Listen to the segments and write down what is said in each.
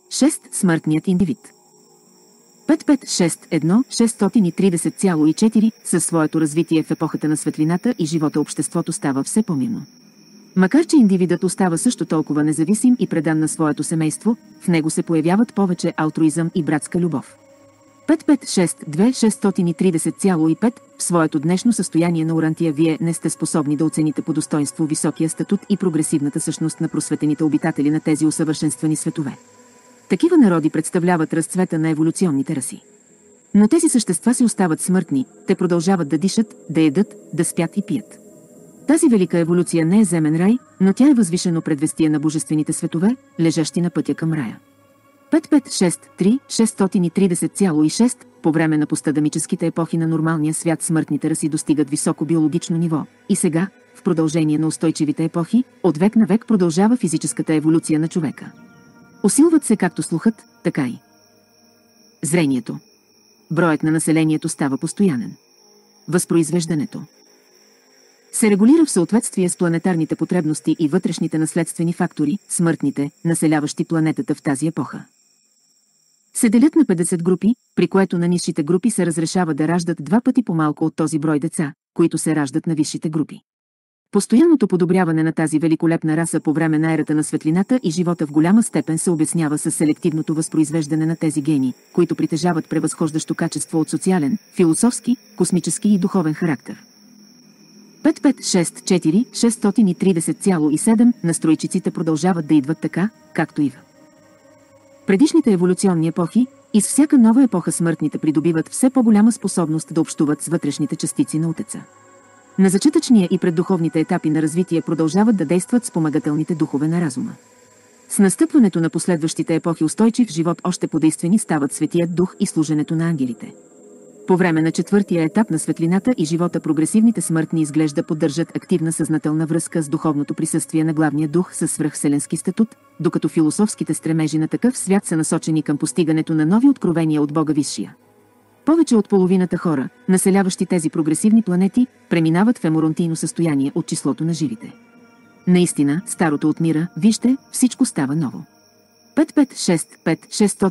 6. Смъртният индивид. 5561 630,4 със своето развитие в епохата на светлината и живота обществото става все по-мирно. Макар че индивидът остава също толкова независим и предан на своето семейство, в него се появяват повече алтруизъм и братска любов. 5562 630,5 в своето днешно състояние на Урантия вие не сте способни да оцените по достоинство високия статут и прогресивната същност на просветените обитатели на тези усъвършенствани светове. Такива народи представляват разцвета на еволюционните раси. Но тези същества си остават смъртни, те продължават да дишат, да едат, да спят и пият. Тази велика еволюция не е земен рай, но тя е възвишено предвестие на божествените светове, лежащи на пътя към рая. 5563 630,6 по време на постадамическите епохи на нормалния свят смъртните раси достигат високо биологично ниво и сега, в продължение на устойчивите епохи, от век на век продължава физическата еволюция на човека. Усилват се както слухът, така и зрението. Броят на населението става постоянен. Възпроизвеждането се регулира в съответствие с планетарните потребности и вътрешните наследствени фактори, смъртните, населяващи планетата в тази епоха. Се делят на 50 групи, при което на нисшите групи се разрешава да раждат 2 пъти по-малко от този брой деца, които се раждат на висшите групи. Постоянното подобряване на тази великолепна раса по време на ерата на светлината и живота в голяма степен се обяснява с селективното възпроизвеждане на тези гени, които притежават превъзхождащо качество от социален, философски, космически и духовен характер. 5564 630,7 настройчиците продължават да идват така, както и в предишните еволюционни епохи, и с всяка нова епоха смъртните придобиват все по-голяма способност да общуват с вътрешните частици на Отеца. На зачатъчния и преддуховните етапи на развитие продължават да действат спомагателните духове на разума. С настъпването на последващите епохи устойчив живот още подействени стават Светият Дух и служенето на ангелите. По време на четвъртия етап на светлината и живота прогресивните смъртни изглежда поддържат активна съзнателна връзка с духовното присъствие на главния дух със свръхвселенски статут, докато философските стремежи на такъв свят са насочени към постигането на нови откровения от Бога Висшия. Повече от половината хора, населяващи тези прогресивни планети, преминават в еморонтийно състояние от числото на живите. Наистина, старото отмира, вижте, всичко става ново. 5565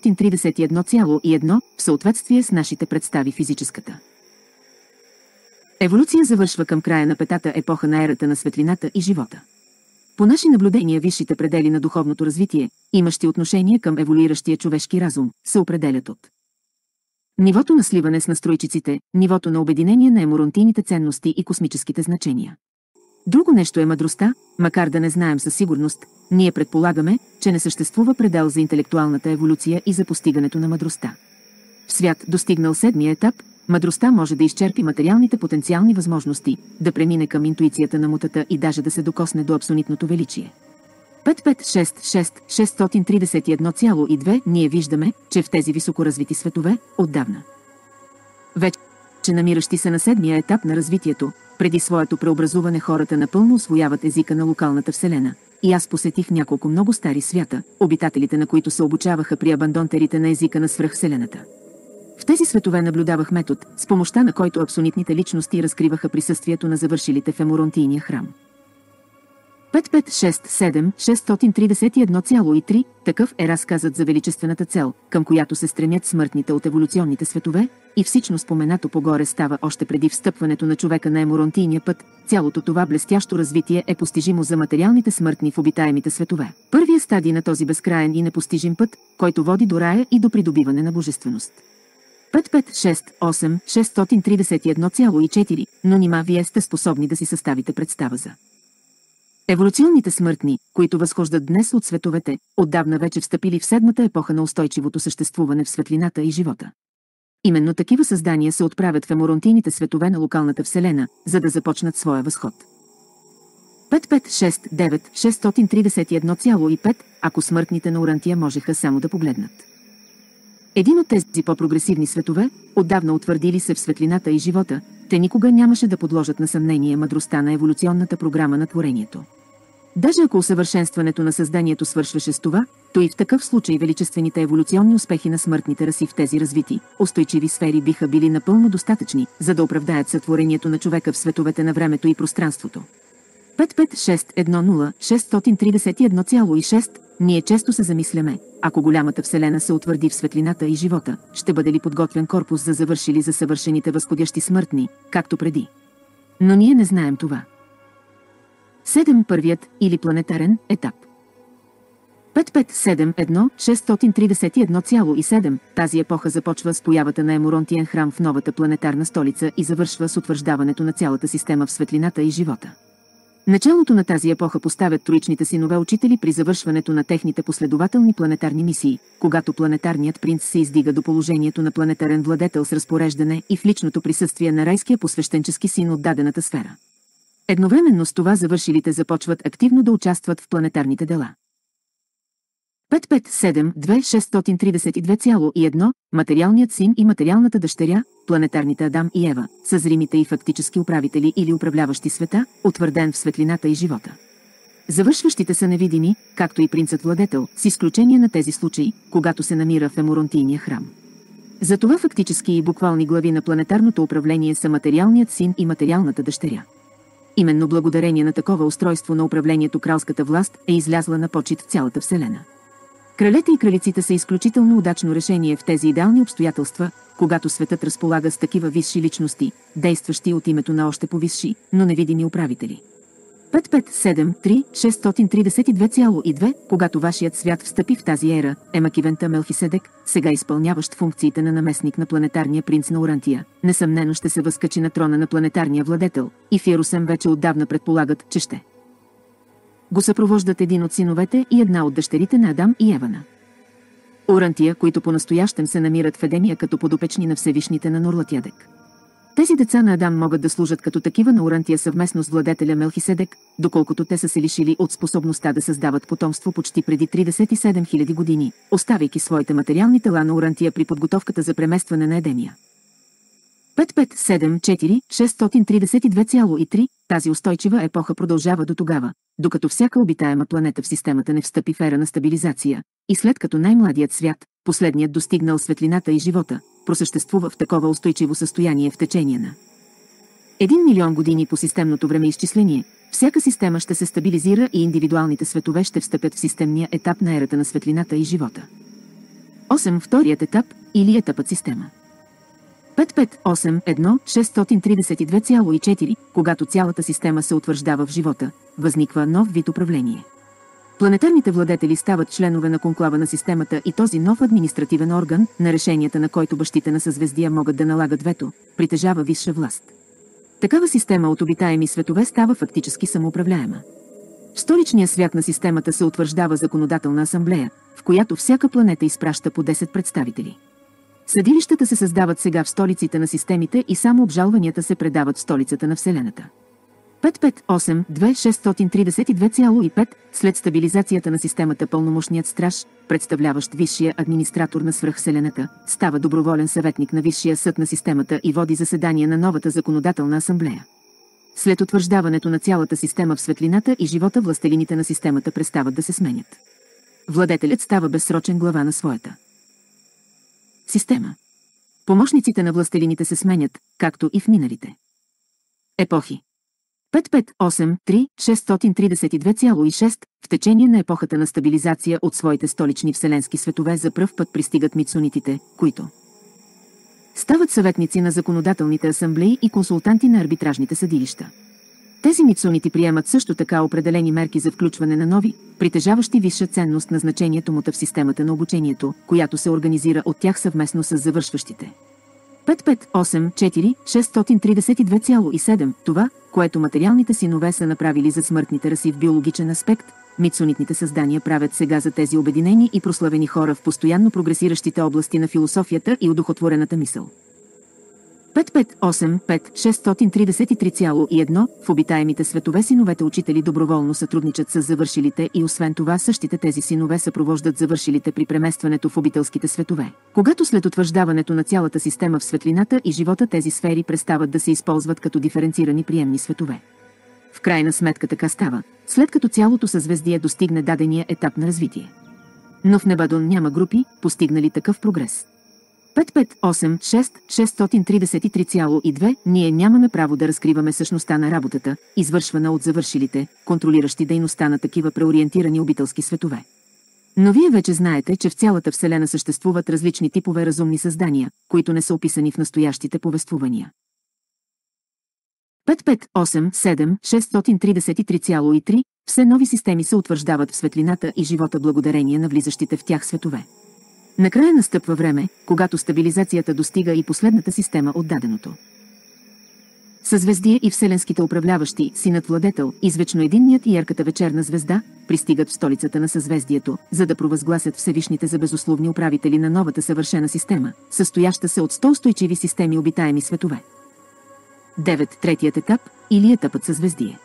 631,1 в съответствие с нашите представи физическата еволюция завършва към края на петата епоха на ерата на светлината и живота. По наши наблюдения висшите предели на духовното развитие, имащи отношение към еволюиращия човешки разум, се определят от нивото на сливане с настройчиците, нивото на обединение на еморонтийните ценности и космическите значения. Друго нещо е мъдростта, макар да не знаем със сигурност, ние предполагаме, че не съществува предел за интелектуалната еволюция и за постигането на мъдростта. В свят, достигнал седмия етап, мъдростта може да изчерпи материалните потенциални възможности, да премине към интуицията на мутата и даже да се докосне до абсолютното величие. 5566 631,2 ние виждаме, че в тези високоразвити светове, отдавна вече намиращи се на седмия етап на развитието, преди своето преобразуване хората напълно усвояват езика на локалната вселена. И аз посетих няколко много стари свята, обитателите на които се обучаваха при абандонтерите на езика на свръхвселената. В тези светове наблюдавах метод, с помощта на който абсолютните личности разкриваха присъствието на завършилите в еморонтийния храм. 5567 631,3 такъв е разказът за величествената цел, към която се стремят смъртните от еволюционните светове, и всичко споменато погоре става още преди встъпването на човека на еморонтийния път. Цялото това блестящо развитие е постижимо за материалните смъртни в обитаемите светове. Първият стадий на този безкраен и непостижим път, който води до рая и до придобиване на божественост. 5568 631,4 но нима вие сте способни да си съставите представа за еволюционните смъртни, които възхождат днес от световете, отдавна вече встъпили в седмата епоха на устойчивото съществуване в светлината и живота. Именно такива създания се отправят в еморонтийните светове на локалната вселена, за да започнат своя възход. 5569 631,5 ако смъртните на Урантия можеха само да погледнат един от тези по-прогресивни светове, отдавна утвърдили се в светлината и живота, те никога нямаше да подложат на съмнение мъдростта на еволюционната програма на творението. Даже ако усъвършенстването на създанието свършваше с това, то и в такъв случай величествените еволюционни успехи на смъртните раси в тези развити, устойчиви сфери биха били напълно достатъчни, за да оправдаят сътворението на човека в световете на времето и пространството. 5561 631,6 Ние често се замисляме, ако голямата Вселена се утвърди в светлината и живота, ще бъде ли подготвен корпус за завършили за съвършените възходящи смъртни, както преди. Но ние не знаем това. 7. Първият или планетарен етап. 5571-631,7. Тази епоха започва с появата на Еморонтиен храм в новата планетарна столица и завършва с утвърждаването на цялата система в светлината и живота. Началото на тази епоха поставят троичните синове учители при завършването на техните последователни планетарни мисии, когато планетарният принц се издига до положението на планетарен владетел с разпореждане и в личното присъствие на райския посвещенчески син от дадената сфера. Едновременно с това завършилите започват активно да участват в планетарните дела. 5572-632,1. Материалният син и материалната дъщеря, планетарните Адам и Ева, са зримите и фактически управители или управляващи света, утвърден в светлината и живота. Завършващите са невидими, както и принцът-владетел, с изключение на тези случаи, когато се намира в Еморонтийния храм. Затова фактически и буквални глави на планетарното управление са материалният син и материалната дъщеря. Именно благодарение на такова устройство на управлението кралската власт е излязла на почит в цялата Вселена. Кралете и кралиците са изключително удачно решение в тези идеални обстоятелства, когато светът разполага с такива висши личности, действащи от името на още по-висши, но невидими управители. 5573-632,2. Когато вашият свят встъпи в тази ера, Емакивента Мелхиседек, сега изпълняващ функциите на наместник на планетарния принц на Урантия, несъмнено ще се възкачи на трона на планетарния владетел, и в Иерусалим вече отдавна предполагат, че ще го съпровождат един от синовете и една от дъщерите на Адам и Евана. Урантия, които по-настоящем се намират в Едемия като подопечни на Всевишните на Нурлатядек. Тези деца на Адам могат да служат като такива на Урантия съвместно с владетеля Мелхиседек, доколкото те са се лишили от способността да създават потомство почти преди 37 000 години, оставяйки своите материални тела на Урантия при подготовката за преместване на Едемия. 5574-632,3. Тази устойчива епоха продължава до тогава, докато всяка обитаема планета в системата не встъпи в ера на стабилизация, и след като най-младият свят, последният достигнал светлината и живота, просъществува в такова устойчиво състояние в течение на 1 милион години по системното времеизчисление, всяка система ще се стабилизира и индивидуалните светове ще встъпят в системния етап на ерата на светлината и живота. 8. Вторият етап или етапът система. 5581-632,4. Когато цялата система се утвърждава в живота, възниква нов вид управление. Планетарните владетели стават членове на конклава на системата и този нов административен орган, на решенията на който бащите на съзвездия могат да налагат вето, притежава висша власт. Такава система от обитаеми светове става фактически самоуправляема. В столичния свят на системата се утвърждава законодателна асамблея, в която всяка планета изпраща по 10 представители. Съдилищата се създават сега в столиците на системите и само обжалванията се предават в столицата на Вселената. 5582-632,5. След стабилизацията на системата пълномощният страж, представляващ висшия администратор на свръхвселената, става доброволен съветник на Висшия съд на системата и води заседания на новата законодателна асамблея. След утвърждаването на цялата система в светлината и живота, властелините на системата престават да се сменят. Владетелят става безсрочен глава на своята система. Помощниците на властелините се сменят, както и в миналите епохи. 5583-632,6. В течение на епохата на стабилизация от своите столични вселенски светове за пръв път пристигат мицунитите, които стават съветници на законодателните асамблеи и консултанти на арбитражните съдилища. Тези мицунити приемат също така определени мерки за включване на нови, притежаващи висша ценност на значението му в системата на обучението, която се организира от тях съвместно с завършващите. 5584-632,7. Това, което материалните синове са направили за смъртните раси в биологичен аспект, мицунитните създания правят сега за тези обединени и прославени хора в постоянно прогресиращите области на философията и удохотворената мисъл. 5585-633,1. В обитаемите светове синовете учители доброволно сътрудничат с завършилите и освен това същите тези синове съпровождат завършилите при преместването в обителските светове. Когато след утвърждаването на цялата система в светлината и живота тези сфери престават да се използват като диференцирани приемни светове. В крайна сметка така става, след като цялото съзвездие достигне дадения етап на развитие. Но в Небадон няма групи, постигнали такъв прогрес. 5586-633,2. Ние нямаме право да разкриваме същността на работата, извършвана от завършилите, контролиращи дейността на такива преориентирани обителски светове. Но вие вече знаете, че в цялата Вселена съществуват различни типове разумни създания, които не са описани в настоящите повествувания. 558-7-633,3 все нови системи се утвърждават в светлината и живота благодарение на влизащите в тях светове. Накрая настъпва време, когато стабилизацията достига и последната система от даденото съзвездие и вселенските управляващи, синът владетел, извечно единният и ярката вечерна звезда, пристигат в столицата на съзвездието, за да провъзгласят Всевишните за безусловни управители на новата съвършена система, състояща се от 100 устойчиви системи обитаеми светове. 9. Третият етап, или етапът съзвездие.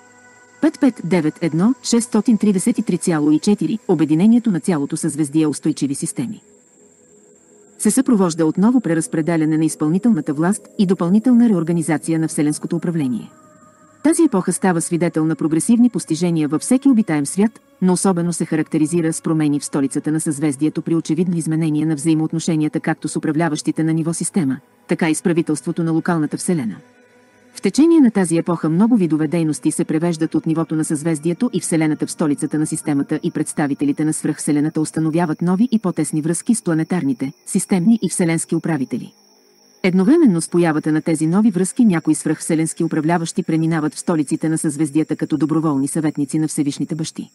5591-633,4 Обединението на цялото съзвездие устойчиви системи се съпровожда от ново преразпределяне на изпълнителната власт и допълнителна реорганизация на вселенското управление. Тази епоха става свидетел на прогресивни постижения във всеки обитаем свят, но особено се характеризира с промени в столицата на съзвездието при очевидно изменение на взаимоотношенията както с управляващите на ниво система, така и с правителството на локалната вселена. В течение на тази епоха много видове дейности се превеждат от нивото на съзвездието и Вселената в столицата на системата и представителите на свръхвселената установяват нови и по-тесни връзки с планетарните, системни и вселенски управители. Едновременно с появата на тези нови връзки някои свръхвселенски управляващи преминават в столиците на съзвездията като доброволни съветници на Всевишните бащи.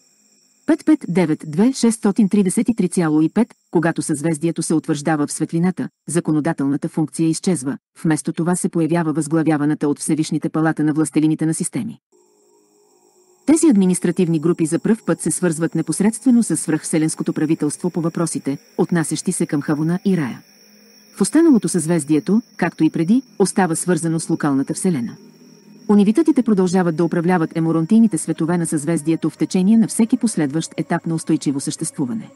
5592-633,5 Когато съзвездието се утвърждава в светлината, законодателната функция изчезва, вместо това се появява възглавяваната от Всевишните палата на властелините на системи. Тези административни групи за пръв път се свързват непосредствено с свръхвселенското правителство по въпросите, отнасящи се към Хавона и Рая. В останалото съзвездието, както и преди, остава свързано с локалната вселена. Унивитетите продължават да управляват еморонтийните светове на съзвездието в течение на всеки последващ етап на устойчиво съществуване.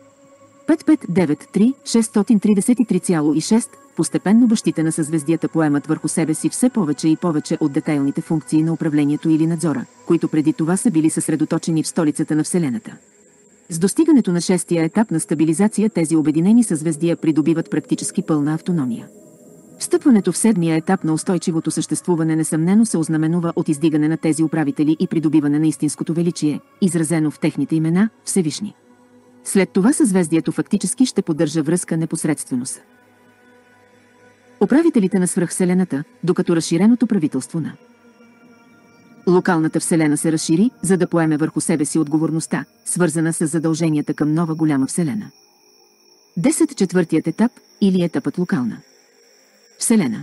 5593-633,6 Постепенно бащите на съзвездията поемат върху себе си все повече и повече от детайлните функции на управлението или надзора, които преди това са били съсредоточени в столицата на Вселената. С достигането на шестия етап на стабилизация тези обединени съзвездия придобиват практически пълна автономия. Встъпването в седмия етап на устойчивото съществуване несъмнено се ознаменува от издигане на тези управители и придобиване на истинското величие, изразено в техните имена – Всевишни. След това съзвездието фактически ще поддържа връзка непосредствено с управителите на свръхвселената, докато разширеното правителство на локалната вселена се разшири, за да поеме върху себе си отговорността, свързана с задълженията към нова голяма вселена. 10. Четвъртият етап, или етапът локална вселена.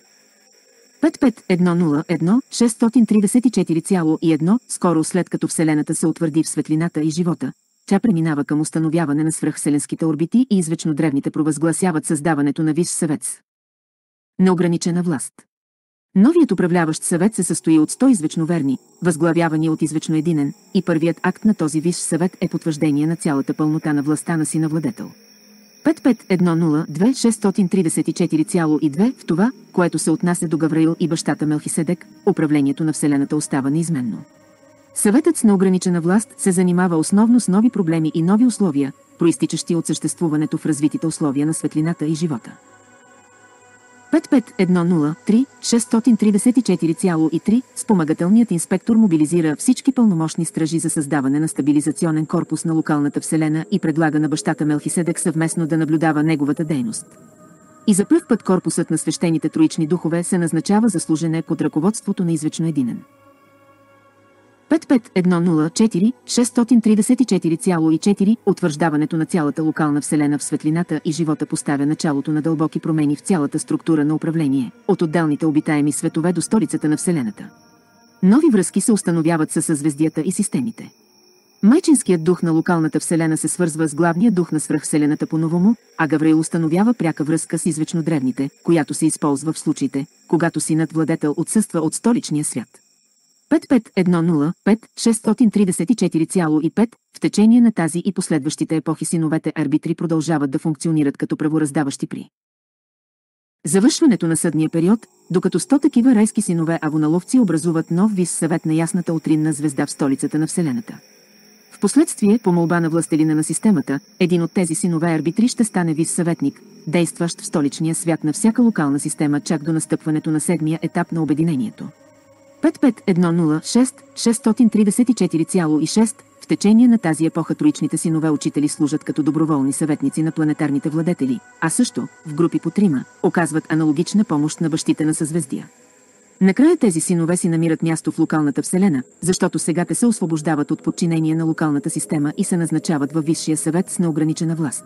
55101634,1 Скоро след като Вселената се утвърди в светлината и живота, тя преминава към установяване на свръхвселенските орбити и извечно древните провъзгласяват създаването на Висш съвет с неограничена власт. Новият управляващ съвет се състои от 100 извечно верни, възглавявани от извечно единен, и първият акт на този Висш съвет е потвърждение на цялата пълнота на властта на сина владетел. 55102634,2 В това, което се отнася до Гавраил и бащата Мелхиседек, управлението на Вселената остава неизменно. Съветът с неограничена власт се занимава основно с нови проблеми и нови условия, проистичащи от съществуването в развитите условия на светлината и живота. 55103634,3 Спомагателният инспектор мобилизира всички пълномощни стражи за създаване на стабилизационен корпус на локалната вселена и предлага на бащата Мелхиседек съвместно да наблюдава неговата дейност. И за пръв път корпусът на свещените троични духове се назначава за служене под ръководството на извечно единен. 55104634,4 Утвърждаването на цялата локална вселена в светлината и живота поставя началото на дълбоки промени в цялата структура на управление, от отделните обитаеми светове до столицата на Вселената. Нови връзки се установяват със съзвездията и системите. Майчинският дух на локалната вселена се свързва с главния дух на свръхвселената по-новому, а Гавраил установява пряка връзка с извечно древните, която се използва в случаите, когато синът владетел отсъства от столичния свят. 55105634,5 В течение на тази и последващите епохи синовете арбитри продължават да функционират като правораздаващи при завършването на съдния период, докато 100 такива райски синове авоналовци образуват нов висш съвет на ясната утринна звезда в столицата на Вселената. Впоследствие, по молба на властелина на системата, един от тези синове арбитри ще стане висш съветник, действащ в столичния свят на всяка локална система чак до настъпването на седмия етап на обединението. 55106634,6 в течение на тази епоха троичните синове учители служат като доброволни съветници на планетарните владетели, а също, в групи по трима, оказват аналогична помощ на бащите на съзвездия. Накрая тези синове си намират място в локалната вселена, защото сега те се освобождават от подчинение на локалната система и се назначават във Висшия съвет с неограничена власт.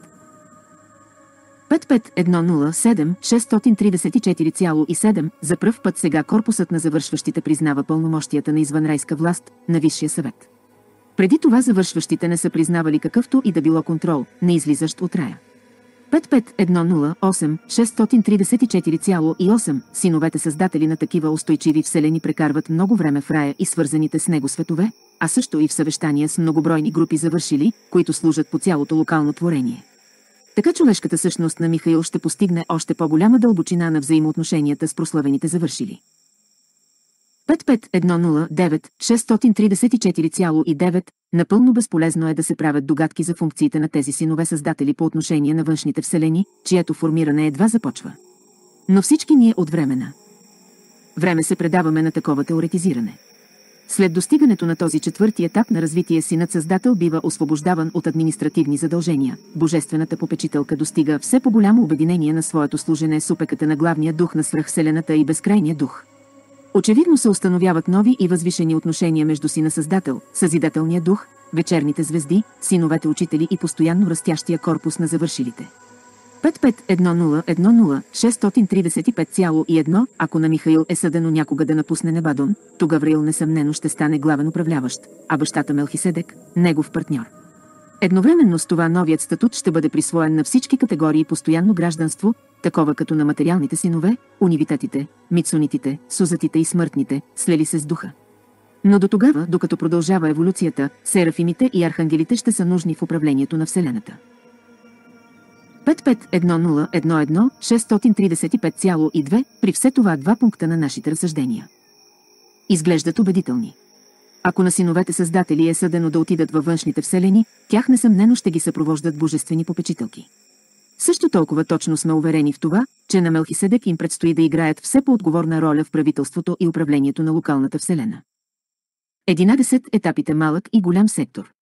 55107634,7 за пръв път сега корпусът на завършващите признава пълномощията на извънрайска власт на Висшия съвет. Преди това завършващите не са признавали какъвто и да било контрол, не излизащ от рая. 55108634,8 синовете създатели на такива устойчиви вселени прекарват много време в рая и свързаните с него светове, а също и в съвещания с многобройни групи завършили, които служат по цялото локално творение. Така човешката същност на Михаил ще постигне още по-голяма дълбочина на взаимоотношенията с прославените завършили. 55109634,9 напълно безполезно е да се правят догадки за функциите на тези синове създатели по отношение на външните вселени, чието формиране едва започва. Но всички ние от време се предаваме на такова теоретизиране. След достигането на този четвърти етап на развитие синът създател бива освобождаван от административни задължения. Божествената попечителка достига все по-голямо обединение на своето служене с опеката на главния дух на свръхвселената и безкрайния дух. Очевидно се установяват нови и възвишени отношения между сина създател, съзидателния дух, вечерните звезди, синовете учители и постоянно растящия корпус на завършилите. 5510100635,1 ако на Михаил е съдено някога да напусне Небадон, то Гавраил несъмнено ще стане главен управляващ, а бащата Мелхиседек – негов партньор. Едновременно с това новият статут ще бъде присвоен на всички категории постоянно гражданство, такова като на материалните синове, унивитетите, мицунитите, сузатите и смъртните, слели се с духа. Но до тогава, докато продължава еволюцията, серафимите и архангелите ще са нужни в управлението на Вселената. 5510110635,2 при все това два пункта на нашите разсъждения изглеждат убедителни. Ако на синовете създатели е съдено да отидат във външните вселени, тях несъмнено ще ги съпровождат божествени попечителки. Също толкова точно сме уверени в това, че на Мелхиседек им предстои да играят все по-отговорна роля в правителството и управлението на локалната вселена. 11 етапите малък и голям сектор.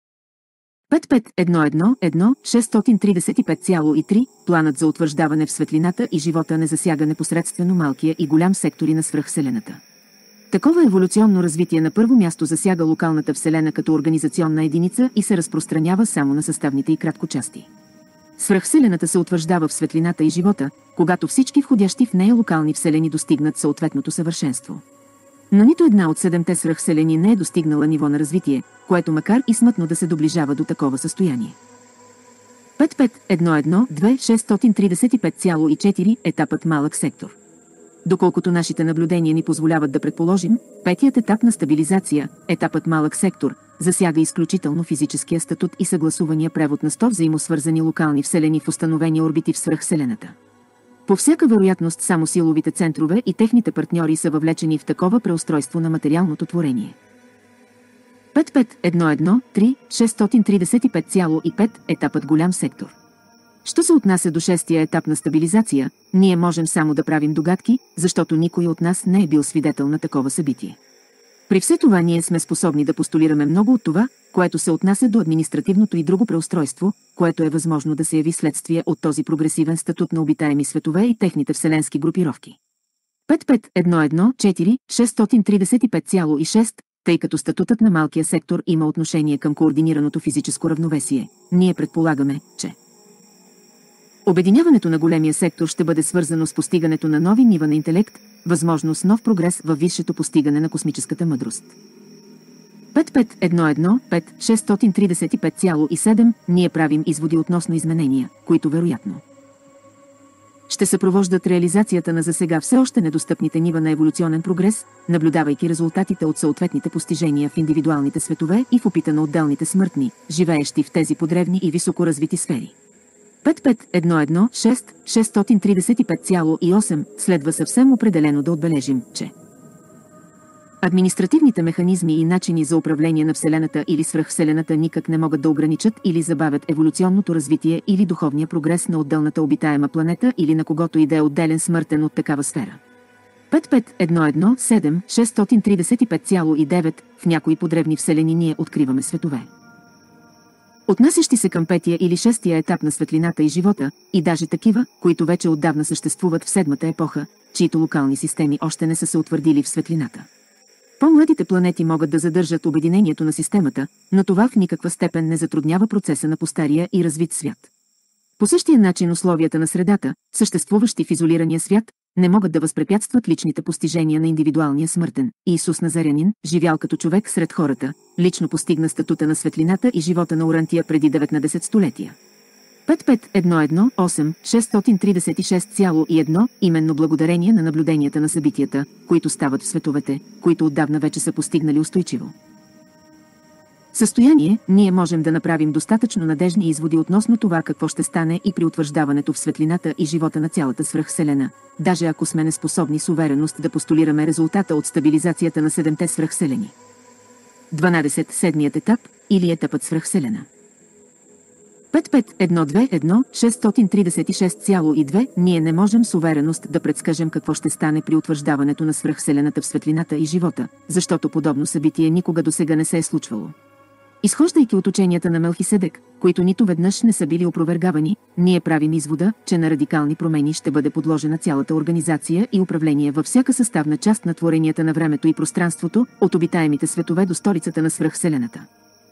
55111635,3 планът за утвърждаване в светлината и живота не засяга непосредствено малкия и голям сектори на свръхвселената. Такова еволюционно развитие на първо място засяга локалната вселена като организационна единица и се разпространява само на съставните и краткочасти. Свръхвселената се утвърждава в светлината и живота, когато всички входящи в нея локални вселени достигнат съответното съвършенство. Но нито една от 7-те свръхвселени не е достигнала ниво на развитие, което макар и смътно да се доближава до такова състояние. 55112635,4 етапът малък сектор. Доколкото нашите наблюдения ни позволяват да предположим, петият етап на стабилизация, етапът малък сектор, засяга изключително физическия статут и съгласувания превод на 100 взаимосвързани локални вселени в установени орбити в свръхвселената. По всяка вероятност само силовите центрове и техните партньори са въвлечени в такова преустройство на материалното творение. 55113635,5 етапът голям сектор. Що се отнася до шестия етап на стабилизация, ние можем само да правим догадки, защото никой от нас не е бил свидетел на такова събитие. При все това ние сме способни да постулираме много от това, което се отнася до административното и друго преустройство, което е възможно да се яви следствие от този прогресивен статут на обитаеми светове и техните вселенски групировки. 55114635,6 тъй като статутът на малкия сектор има отношение към координираното физическо равновесие, ние предполагаме, че обединяването на големия сектор ще бъде свързано с постигането на нови нива на интелект, възможно с нов прогрес във висшето постигане на космическата мъдрост. 55115635,7 ние правим изводи относно изменения, които вероятно ще съпровождат реализацията на засега все още недостъпните нива на еволюционен прогрес, наблюдавайки резултатите от съответните постижения в индивидуалните светове и в опита на отделните смъртни, живеещи в тези подревни и високо развити сфери. 55116635,8 следва съвсем определено да отбележим, че административните механизми и начини за управление на Вселената или свръхвселената никак не могат да ограничат или забавят еволюционното развитие или духовния прогрес на отделната обитаема планета или на когото и да е отделен смъртен от такава сфера. 55117 в някои подребни вселени ние откриваме светове, отнасящи се към петия или шестия етап на светлината и живота, и даже такива, които вече отдавна съществуват в седмата епоха, чието локални системи още не са се утвърдили в светлината. По-младите планети могат да задържат обединението на системата, но това в никаква степен не затруднява процеса на постария и развит свят. По същия начин условията на средата, съществуващи в изолирания свят, не могат да възпрепятстват личните постижения на индивидуалния смъртен. Иисус Назарянин, живял като човек сред хората, лично постигна статута на светлината и живота на Орантия преди 19 столетия. 5511636,1 именно благодарение на наблюденията на събитията, които стават в световете, които отдавна вече са постигнали устойчиво състояние, ние можем да направим достатъчно надежни изводи относно това какво ще стане и при утвърждаването в светлината и живота на цялата свръхвселена, даже ако сме неспособни с увереност да постулираме резултата от стабилизацията на 7-те свръхвселени. 12. Седмият етап или етапът свръхвселена. 551213636,2 ние не можем с увереност да предскажем какво ще стане при утвърждаването на свръхвселената в светлината и живота, защото подобно събитие никога досега не се е случвало. Изхождайки от ученията на Мелхиседек, които нито веднъж не са били опровергавани, ние правим извода, че на радикални промени ще бъде подложена цялата организация и управление във всяка съставна част на творенията на времето и пространството, от обитаемите светове до столицата на свръхвселената.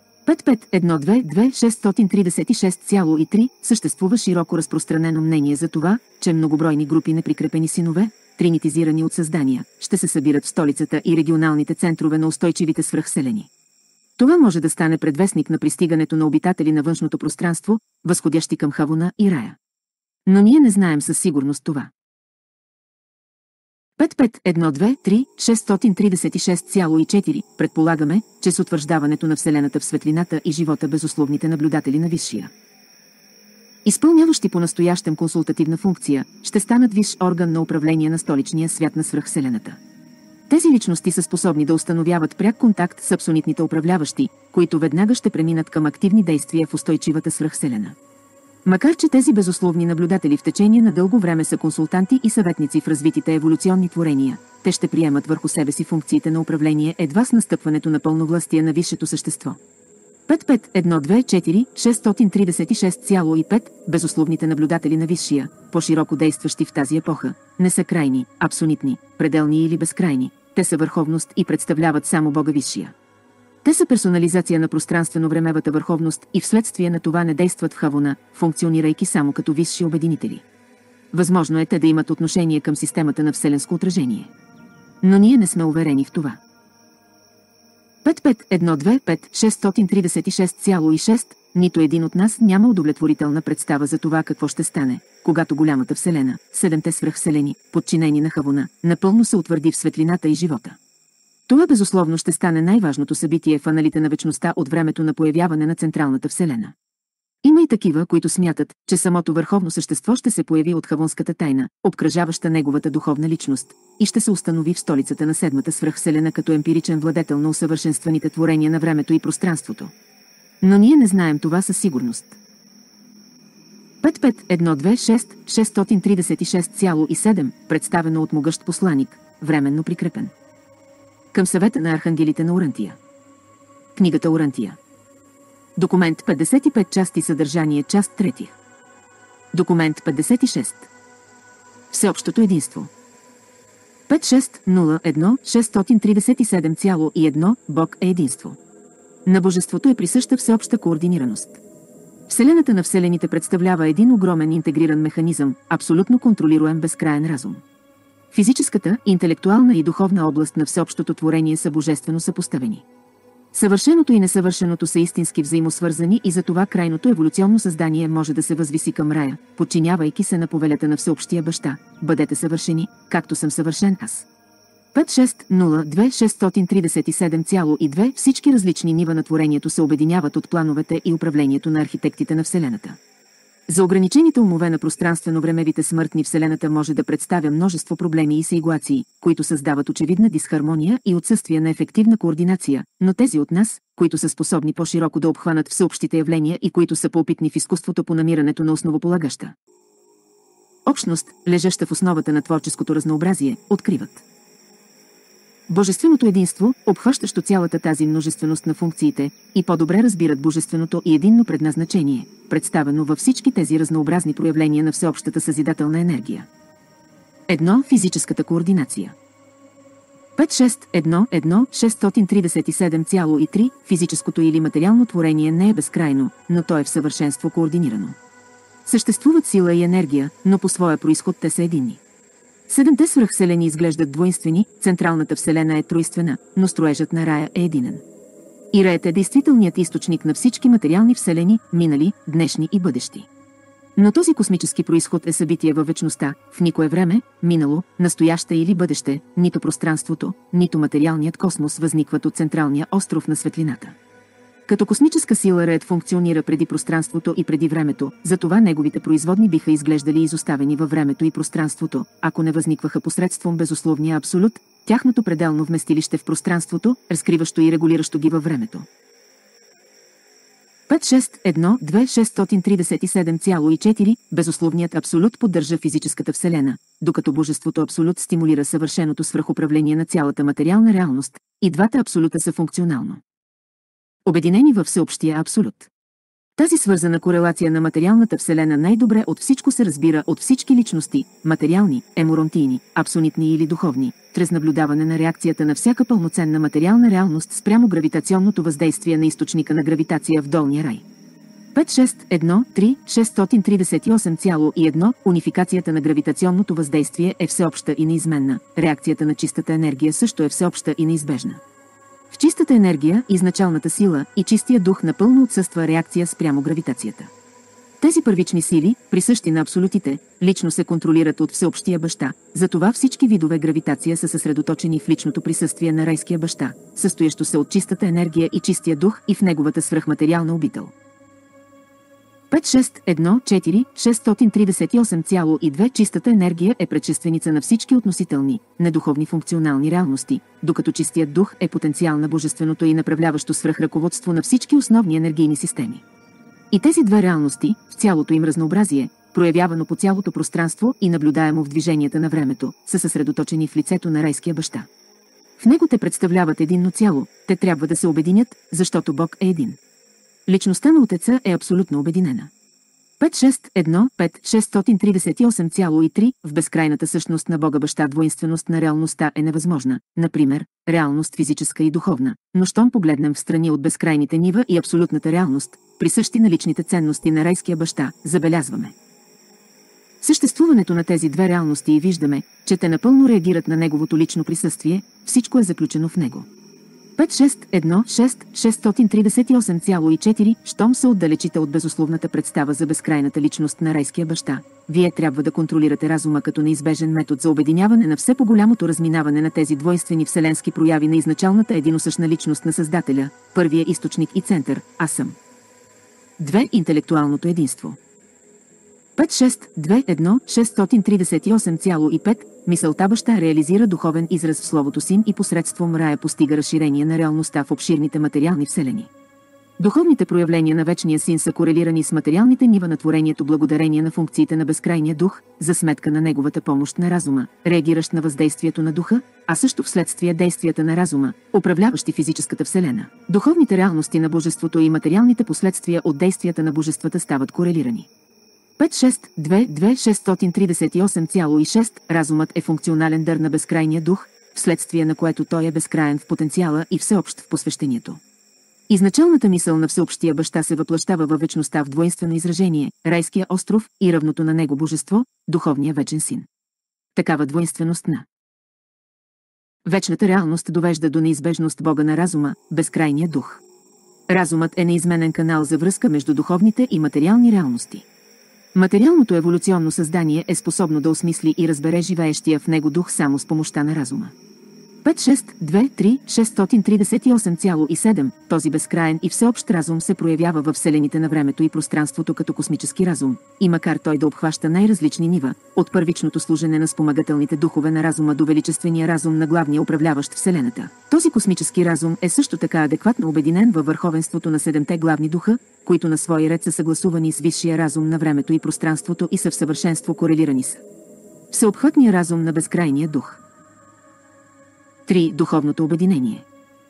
5512636,3 съществува широко разпространено мнение за това, че многобройни групи неприкрепени синове, тринитизирани от създания, ще се събират в столицата и регионалните центрове на устойчивите свръхвселени. Това може да стане предвестник на пристигането на обитатели на външното пространство, възходящи към Хавона и Рая. Но ние не знаем със сигурност това. 551233636,4 предполагаме, че с утвърждаването на Вселената в светлината и живота безусловните наблюдатели на Висшия, изпълняващи по-настоящем консултативна функция, ще станат висш орган на управление на столичния свят на свръхвселената. Тези личности са способни да установяват пряк контакт с абсолютните управляващи, които веднага ще преминат към активни действия в устойчивата свръхвселена. Макар че тези безусловни наблюдатели в течение на дълго време са консултанти и съветници в развитите еволюционни творения, те ще приемат върху себе си функциите на управление едва с настъпването на пълновластие на висшето същество. 551243636,5 безусловните наблюдатели на Висшия, по-широко действащи в тази епоха, не са крайни, абсолютни, пределни или безкрайни, те са върховност и представляват само Бога Висшия. Те са персонализация на пространствено-времевата върховност и вследствие на това не действат в Хавона, функционирайки само като висши обединители. Възможно е те да имат отношение към системата на вселенско отражение. Но ние не сме уверени в това. 551253636,6 нито един от нас няма удовлетворителна представа за това какво ще стане, когато голямата вселена, 7-те свръхвселени, подчинени на Хавона, напълно се утвърди в светлината и живота. Това безусловно ще стане най-важното събитие в аналите на вечността от времето на появяване на централната вселена. Има и такива, които смятат, че самото върховно същество ще се появи от хавонската тайна, обкръжаваща неговата духовна личност, и ще се установи в столицата на седмата свръхвселена като емпиричен владетел на усъвършенстваните творения на времето и пространството. Но ние не знаем това със сигурност. 5512636,7 представено от могъщ посланик, временно прикрепен към съвета на архангелите на Орантия. Книгата Орантия. Документ 55 части съдържание част 3. Документ 56. Всеобщото единство. 5601637,1 Бог е единство. На Божеството е присъща всеобща координираност. Вселената на вселените представлява един огромен интегриран механизъм, абсолютно контролируем безкраен разум. Физическата, интелектуална и духовна област на всеобщото творение са божествено съпоставени. Съвършеното и несъвършеното са истински взаимосвързани и затова крайното еволюционно създание може да се възвиси към рая, подчинявайки се на повелята на всеобщия баща: бъдете съвършени, както съм съвършен аз. 5602637,2 всички различни нива на творението се обединяват от плановете и управлението на архитектите на Вселената. За ограничените умове на пространствено-времевите смъртни Вселената може да представя множество проблеми и ситуации, които създават очевидна дисхармония и отсъствие на ефективна координация, но тези от нас, които са способни по-широко да обхванат всеобщите явления и които са по-опитни в изкуството по намирането на основополагаща общност, лежаща в основата на творческото разнообразие, откриват божественото единство, обхващащо цялата тази множественост на функциите, и по-добре разбират божественото и единно предназначение, представено във всички тези разнообразни проявления на всеобщата съзидателна енергия. 1. Физическата координация. 5.6.1.1.637,3 Физическото или материално творение не е безкрайно, но то е в съвършенство координирано. Съществуват сила и енергия, но по своя произход те са единни. Седемте свръхвселени изглеждат двойствени, централната вселена е тройствена, но строежът на рая е единен. И раят е действителният източник на всички материални вселени, минали, днешни и бъдещи. Но този космически произход е събитие във вечността, в никое време, минало, настояще или бъдеще, нито пространството, нито материалният космос възникват от централния остров на светлината. Като космическа сила раят функционира преди пространството и преди времето, затова неговите производни биха изглеждали изоставени във времето и пространството, ако не възникваха посредством безусловния абсолют, тяхното пределно вместилище в пространството, разкриващо и регулиращо ги във времето. 5.6.1.2.637,4 Безусловният абсолют поддържа физическата вселена, докато божеството абсолют стимулира съвършеното свръхуправление на цялата материална реалност, и двата абсолюта са функционално обединени във всеобщия абсолют. Тази свързана корелация на материалната вселена най-добре от всичко се разбира от всички личности, материални, еморонтийни, абсонитни или духовни, чрез наблюдаване на реакцията на всяка пълноценна материална реалност спрямо гравитационното въздействие на източника на гравитация в долния рай. 5.6.1.3.638,1 Унификацията на гравитационното въздействие е всеобща и неизменна, реакцията на чистата енергия също е всеобща и неизбежна. В чистата енергия, изначалната сила и чистия дух напълно отсъства реакция спрямо гравитацията. Тези първични сили, присъщи на абсолютите, лично се контролират от всеобщия баща, затова всички видове гравитация са съсредоточени в личното присъствие на райския баща, състоящо се от чистата енергия и чистия дух и в неговата свръхматериална обител. 5.6.1.4.638,2 Чистата енергия е предшественица на всички относителни, недуховни функционални реалности, докато чистият дух е потенциал на божественото и направляващо свръхръководство на всички основни енергийни системи. И тези две реалности, в цялото им разнообразие, проявявано по цялото пространство и наблюдаемо в движенията на времето, са съсредоточени в лицето на райския баща. В него те представляват единно цяло, те трябва да се обединят, защото Бог е един. Личността на Отеца е абсолютно обединена. 5.6.1.5.638,3 В безкрайната същност на Бога баща двойственост на реалността е невъзможна, например, реалност физическа и духовна, но щом погледнем в страни от безкрайните нива и абсолютната реалност, присъщи на личните ценности на райския баща, забелязваме съществуването на тези две реалности и виждаме, че те напълно реагират на неговото лично присъствие, всичко е заключено в него. 5.6.1.638,4 Щом се отдалечите от безусловната представа за безкрайната личност на райския баща, вие трябва да контролирате разума като неизбежен метод за обединяване на все по-голямото разминаване на тези двойствени вселенски прояви на изначалната единосъщна личност на Създателя, първия източник и център, аз съм. 2. Интелектуалното единство. 5.6.2.1.638,5 Мисълта баща реализира духовен израз в словото син и посредством рая постига разширение на реалността в обширните материални вселени. Духовните проявления на вечния син са корелирани с материалните нива на творението благодарение на функциите на безкрайния дух, за сметка на неговата помощ на разума, реагиращ на въздействието на духа, а също вследствие действията на разума, управляващи физическата вселена. Духовните реалности на божеството и материалните последствия от действията на божествата стават корелирани. 5.6.2.2.638,6 Разумът е функционален дар на безкрайния дух, вследствие на което той е безкраен в потенциала и всеобщ в посвещението. Изначалната мисъл на всеобщия баща се въплъщава във вечността в двойствено изражение, райския остров и равното на него божество, духовния вечен син. Такава двойственост на вечната реалност довежда до неизбежност Бога на разума, безкрайния дух. Разумът е неизменен канал за връзка между духовните и материални реалности. Материалното еволюционно създание е способно да осмисли и разбере живеещия в него дух само с помощта на разума. 5.6.2.3.638,7 Този безкраен и всеобщ разум се проявява във вселените на времето и пространството като космически разум, и макар той да обхваща най-различни нива, от първичното служене на спомагателните духове на разума до величествения разум на главния управляващ вселената, този космически разум е също така адекватно обединен във върховенството на седемте главни духа, които на свой ред са съгласувани с висшия разум на времето и пространството и са в съвършенство корелирани с всеобхватния разум на безкрайния дух. 3. Духовното обединение.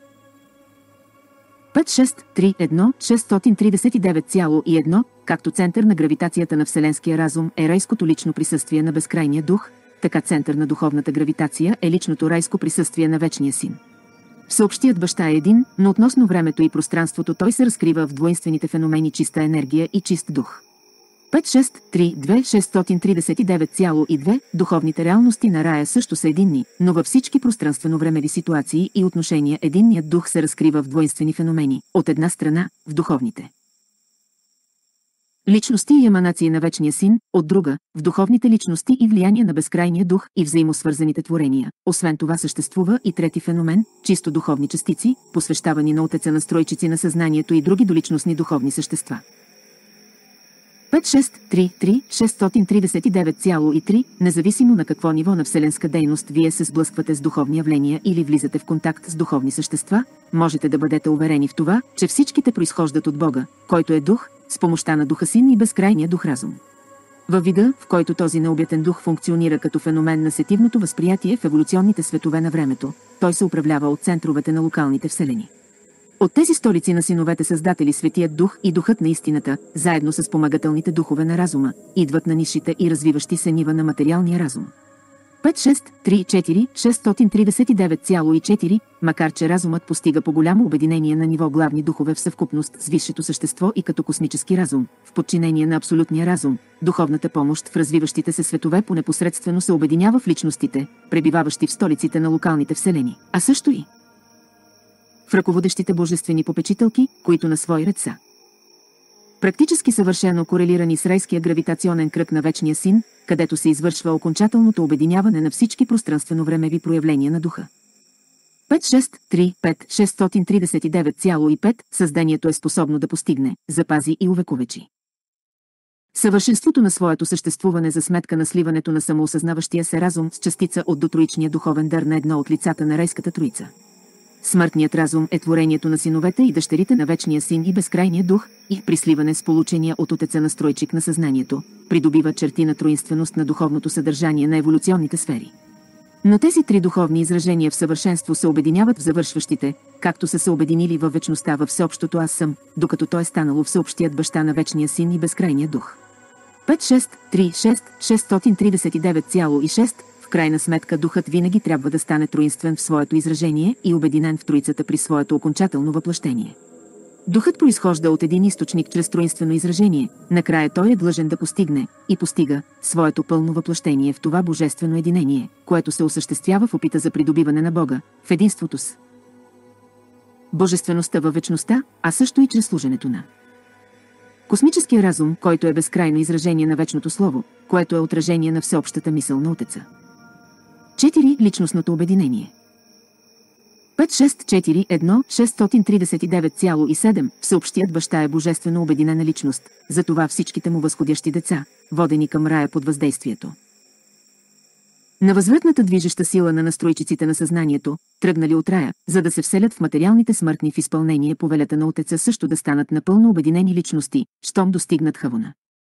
5-6-3-1-639,1, както център на гравитацията на Вселенския разум е райското лично присъствие на безкрайния дух, така център на духовната гравитация е личното райско присъствие на Вечния Син. Всеобщият баща е един, но относно времето и пространството той се разкрива в двойнствените феномени чиста енергия и чист дух. 5-6-3-2-639,2 Духовните реалности на рая също са единни, но във всички пространствено-времеви ситуации и отношения единният дух се разкрива в двойнствени феномени, от една страна, в духовните личности и еманации на Вечния Син, от друга, в духовните личности и влияние на безкрайния дух и взаимосвързаните творения. Освен това съществува и трети феномен, чисто духовни частици, посвещавани на Отеца настройчици на съзнанието и други доличностни духовни същества. 5-6-3-3-639,3 Независимо на какво ниво на вселенска дейност вие се сблъсквате с духовни явления или влизате в контакт с духовни същества, можете да бъдете уверени в това, че всичките произхождат от Бога, който е дух, с помощта на Духа Син и безкрайния дух разум. Във вида, в който този необятен дух функционира като феномен на сетивното възприятие в еволюционните светове на времето, той се управлява от центровете на локалните вселени. От тези столици на синовете създатели Светият Дух и Духът на истината, заедно с спомагателните духове на разума, идват на нисшите и развиващи се нива на материалния разум. 5-6-3-4-639,4 Макар че разумът постига по-голямо обединение на ниво главни духове в съвкупност с висшето същество и като космически разум, в подчинение на абсолютния разум, духовната помощ в развиващите се светове понепосредствено се обединява в личностите, пребиваващи в столиците на локалните вселени, а също и в ръководещите божествени попечителки, които на свой ред са практически съвършено корелирани с райския гравитационен кръг на Вечния Син, където се извършва окончателното обединяване на всички пространствено-времеви проявления на духа. 5-6-3-5-639,5 Създанието е способно да постигне, запази и увековечи съвършенството на своето съществуване за сметка на сливането на самоосъзнаващия се разум с частица от дотроичния духовен дар на едно от лицата на райската троица. Смъртният разум е творението на синовете и дъщерите на Вечния Син и безкрайния дух, и при сливане с получения от Отеца настройчик на съзнанието, придобива черти на троинственост на духовното съдържание на еволюционните сфери. Но тези три духовни изражения в съвършенство се обединяват в завършващите, както са се обединили във вечността във всеобщото аз съм, докато то е станало всеобщият баща на Вечния Син и безкрайния дух. 5-6-3-6-639,6 В крайна сметка духът винаги трябва да стане троинствен в своето изражение и обединен в троицата при своето окончателно въплъщение. Духът произхожда от един източник чрез троинствено изражение, накрая той е длъжен да постигне, и постига, своето пълно въплъщение в това божествено единение, което се осъществява в опита за придобиване на Бога, в единството с божествеността във вечността, а също и чрез служенето на космическия разум, който е безкрайно изражение на вечното слово, което е отражение на всеобщата мисъл на Отеца. 4. Личностното обединение. 5-6-4-1-639,7 Всеобщият баща е божествено обединена личност, затова всичките му възходящи деца, водени към рая под въздействието на възвратната движеща сила на настройчиците на съзнанието, тръгнали от рая, за да се вселят в материалните смъртни в изпълнение повелята на Отеца също да станат напълно обединени личности, щом достигнат Хавона.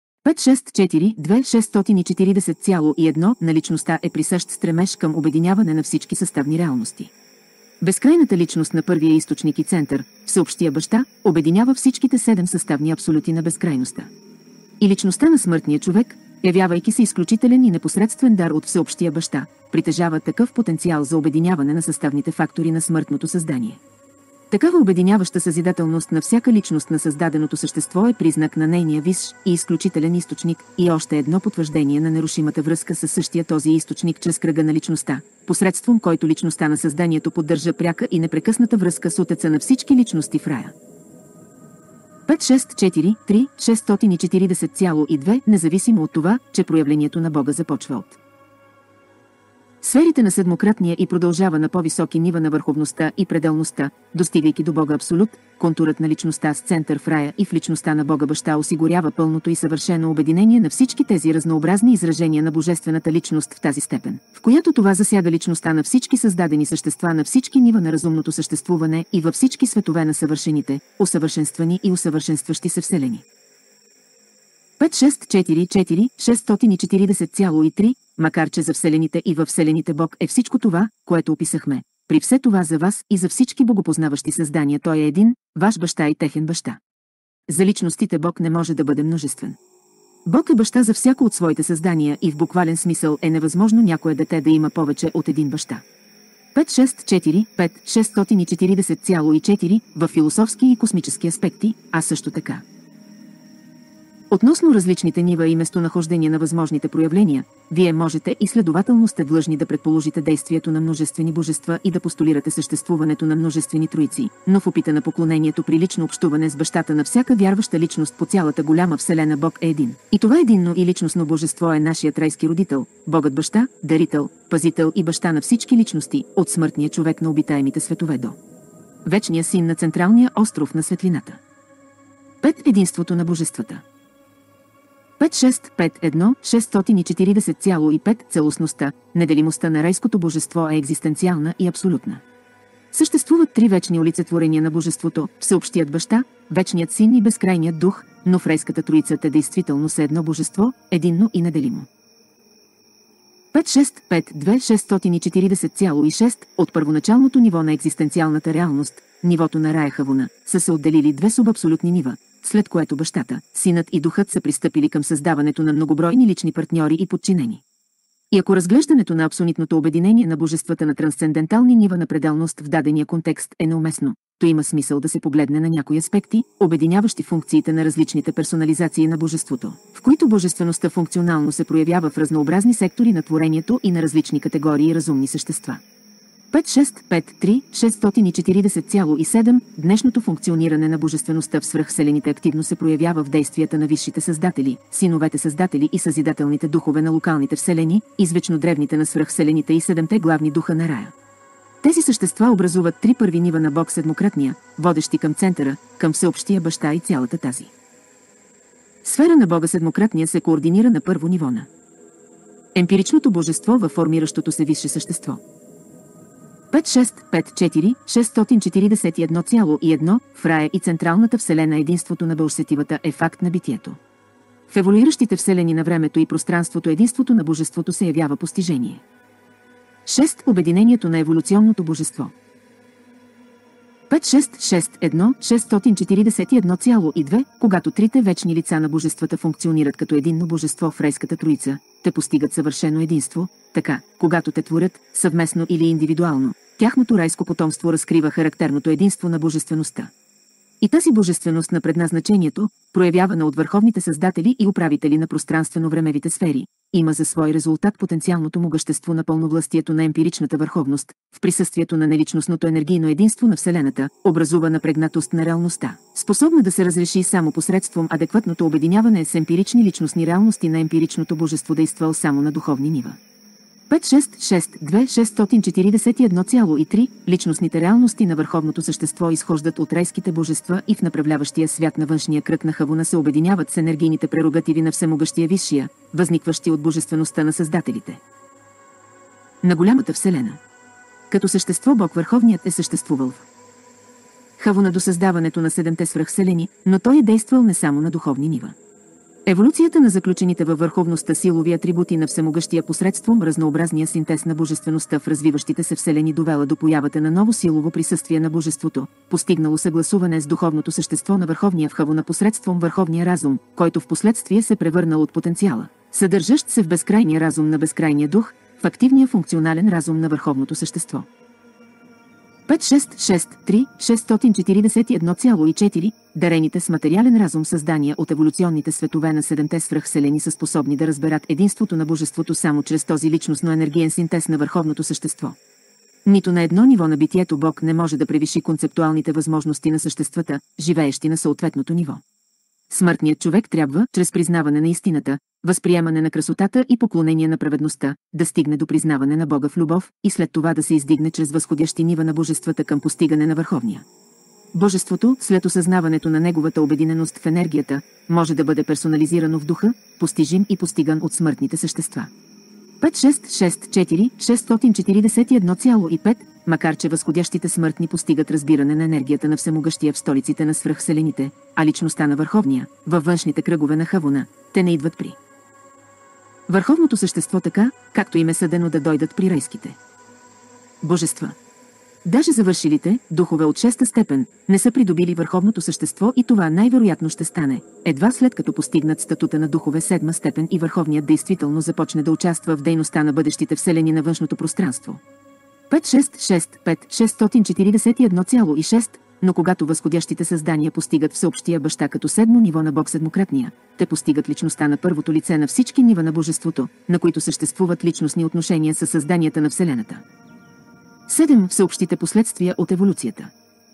5-6-4-2-640,1 На личността е присъщ стремеж към обединяване на всички съставни реалности. Безкрайната личност на първия източник и център, всеобщия баща, обединява всичките 7 съставни абсолюти на безкрайността. И личността на смъртния човек, явявайки се изключителен и непосредствен дар от всеобщия баща, притежава такъв потенциал за обединяване на съставните фактори на смъртното създание. Такава обединяваща съзидателност на всяка личност на създаденото същество е признак на нейния висш и изключителен източник и още едно потвърждение на нерушимата връзка със същия този източник чрез кръга на личността, посредством който личността на създанието поддържа пряка и непрекъсната връзка с Отеца на всички личности в рая. 5-6-4-3-640,2 Независимо от това, че проявлението на Бога започва от Сферите на седмократния и продължава на по-високи нива на върховността и пределността, достигайки до Бога Абсолют, контурът на личността с център в рая и в личността на Бога Баща осигурява пълното и съвършено обединение на всички тези разнообразни изражения на божествената личност в тази степен, в която това засяга личността на всички създадени същества на всички нива на разумното съществуване и във всички светове на съвършените, усъвършенствани и усъвършенстващи се вселени. 5644 640,3, макар че за вселените и във вселените Бог е всичко това, което описахме. При все това за вас и за всички богопознаващи създания Той е един, ваш баща и техен баща. За личностите Бог не може да бъде множествен. Бог е баща за всяко от своите създания и в буквален смисъл е невъзможно някое дете да има повече от един баща. 564 5 640,4 във философски и космически аспекти, а също така. Относно различните нива и местонахождения на възможните проявления, вие можете и следователно сте длъжни да предположите действието на множествени божества и да постулирате съществуването на множествени троици, но в опита на поклонението при лично общуване с бащата на всяка вярваща личност по цялата голяма вселена Бог е един. И това единно и личностно божество е нашият райски родител, Богът баща, дарител, пазител и баща на всички личности, от смъртния човек на обитаемите светове до вечния син на централния остров на светлината. 5. Единството на божествата. 5651 640,5 Целостността, неделимостта на райското божество е екзистенциална и абсолютна. Съществуват три вечни олицетворения на божеството – Всеобщият баща, Вечният син и Безкрайният дух, но в райската троица те действително са едно божество, единно и неделимо. 5652 640,6 От първоначалното ниво на екзистенциалната реалност, нивото на рая Хавуна, са се отделили две субабсолютни нива, след което бащата, синът и духът са пристъпили към създаването на многобройни лични партньори и подчинени. И ако разглеждането на абсолютното обединение на божествата на трансцендентални нива на пределност в дадения контекст е неуместно, то има смисъл да се погледне на някои аспекти, обединяващи функциите на различните персонализации на божеството, в които божествеността функционално се проявява в разнообразни сектори на творението и на различни категории разумни същества. 5653 640,7 Днешното функциониране на божествеността в свръхвселените активно се проявява в действията на висшите създатели, синовете създатели и съзидателните духове на локалните вселени, извечно древните на свръхвселените и седемте главни духа на рая. Тези същества образуват три първи нива на Бог седмократния, водещи към центъра, към всеобщия баща и цялата тази сфера на Бога седмократния се координира на първо ниво на емпиричното божество във формиращото се висше същество. 5654 641,1 В рая и централната вселена единството на Божеството е факт на битието. В еволюиращите вселени на времето и пространството единството на божеството се явява постижение. 6. Обединението на еволюционното божество. 5661 641,2 Когато трите вечни лица на божествата функционират като единно божество в райската троица, те постигат съвършено единство, така, когато те творят, съвместно или индивидуално, тяхното райско потомство разкрива характерното единство на божествеността. И тази божественост на предназначението, проявявана от върховните създатели и управители на пространствено-времевите сфери, има за свой резултат потенциалното могъщество на пълновластието на емпиричната върховност, в присъствието на неличностното енергийно единство на Вселената, образува напрегнатост на реалността, способна да се разреши само посредством адекватното обединяване с емпирични личностни реалности на емпиричното божество действал само на духовни нива. 5662 641,3 Личностните реалности на върховното същество изхождат от райските божества и в направляващия свят на външния кръг на Хавуна се обединяват с енергийните прерогативи на всемогъщия Висшия, възникващи от божествеността на създателите на голямата Вселена. Като същество Бог Върховният е съществувал в Хавуна до създаването на седемте свръхвселени, но той е действал не само на духовни нива. Еволюцията на заключените във върховността силови атрибути на всемогъщия посредством разнообразния синтез на божествеността в развиващите се вселени довела до появата на ново силово присъствие на божеството, постигнало съгласуване с духовното същество на върховния в Хавуна посредством върховния разум, който в последствие се превърнал от потенциала, съдържащ се в безкрайния разум на безкрайния дух, в активния функционален разум на върховното същество. 5663 641,4 Дарените с материален разум създания от еволюционните светове на седемте свръхвселени са способни да разберат единството на божеството само чрез този личностно-енергиен синтез на върховното същество. Нито на едно ниво на битието Бог не може да превиши концептуалните възможности на съществата, живеещи на съответното ниво. Смъртният човек трябва, чрез признаване на истината, възприемане на красотата и поклонение на праведността, да стигне до признаване на Бога в любов и след това да се издигне чрез възходящи нива на божествата към постигане на върховния. Божеството, след осъзнаването на неговата обединеност в енергията, може да бъде персонализирано в духа, постижим и постиган от смъртните същества. 5-6-6-4, 641,5, макар че възходящите смъртни постигат разбиране на енергията на всемогъщия в столиците на свръхселените, а личността на върховния, във външните кръгове на Хавуна, те не идват при върховното същество така, както им е съдено да дойдат при райските божества. Даже завършилите, духове от 6-та степен, не са придобили върховното същество и това най-вероятно ще стане, едва след като постигнат статута на духове 7-ма степен и върховният действително започне да участва в дейността на бъдещите вселени на външното пространство. 5-6-6-5, 641,6, но когато възходящите създания постигат всеобщия баща като седмо ниво на Бог седмократния, те постигат личността на първото лице на всички нива на божеството, на които съществуват личностни отношения със създанията на Вселената. 7. Всеобщите последствия от еволюцията.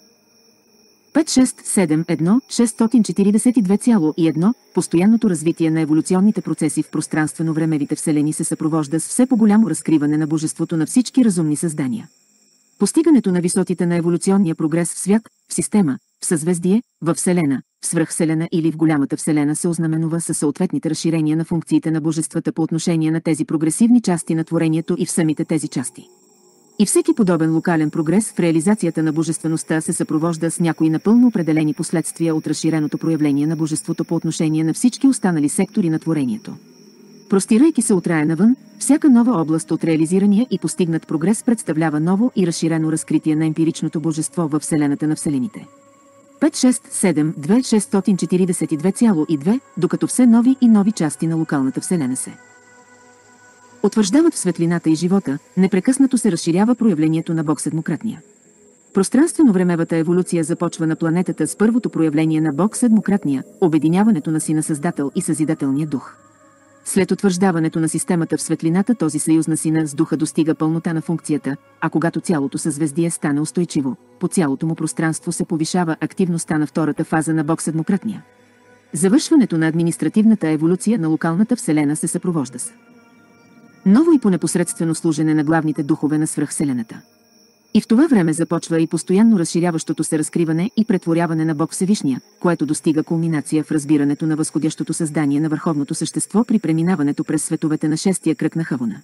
5-6-7-1, 642,1, постоянното развитие на еволюционните процеси в пространствено-времевите вселени се съпровожда с все по-голямо разкриване на божеството на всички разумни създания. Постигането на висотите на еволюционния прогрес в свят, в система, в съзвездие, във Вселена, в свръхвселена или в голямата Вселена се ознаменува със съответните разширения на функциите на божествата по отношение на тези прогресивни части на творението и в самите тези части. И всеки подобен локален прогрес в реализацията на божествеността се съпровожда с някои напълно определени последствия от разширеното проявление на божеството по отношение на всички останали сектори на творението. Простирайки се от рая навън, всяка нова област от реализирания и постигнат прогрес представлява ново и разширено разкритие на емпиричното божество във Вселената на Вселените. 5-6-7-2, 642,2, докато все нови и нови части на локалната Вселена се утвърждават в светлината и живота, непрекъснато се разширява проявлението на Бог седмократния. Пространствено-времевата еволюция започва на планетата с първото проявление на Бог седмократния, обединяването на Сина Създател и Съзидателния дух. След утвърждаването на системата в светлината, този съюз на Сина с духа достига пълнота на функцията, а когато цялото съзвездие стане устойчиво, по цялото му пространство се повишава активността на втората фаза на Бог седмократния. Завършването на административната еволюция на локалната Вселена се съпровожда с ново и по-непосредствено служене на главните духове на свръхвселената. И в това време започва и постоянно разширяващото се разкриване и претворяване на Бог Всевишния, което достига кулминация в разбирането на възходящото създание на върховното същество при преминаването през световете на шестия кръг на Хавуна.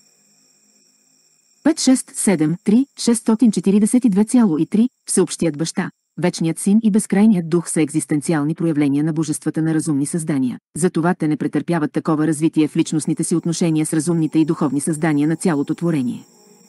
5-6-7-3, 642,3, Всеобщият баща, Вечният син и безкрайният дух са екзистенциални проявления на божествата на разумни създания. Затова те не претърпяват такова развитие в личностните си отношения с разумните и духовни създания на цялото творение.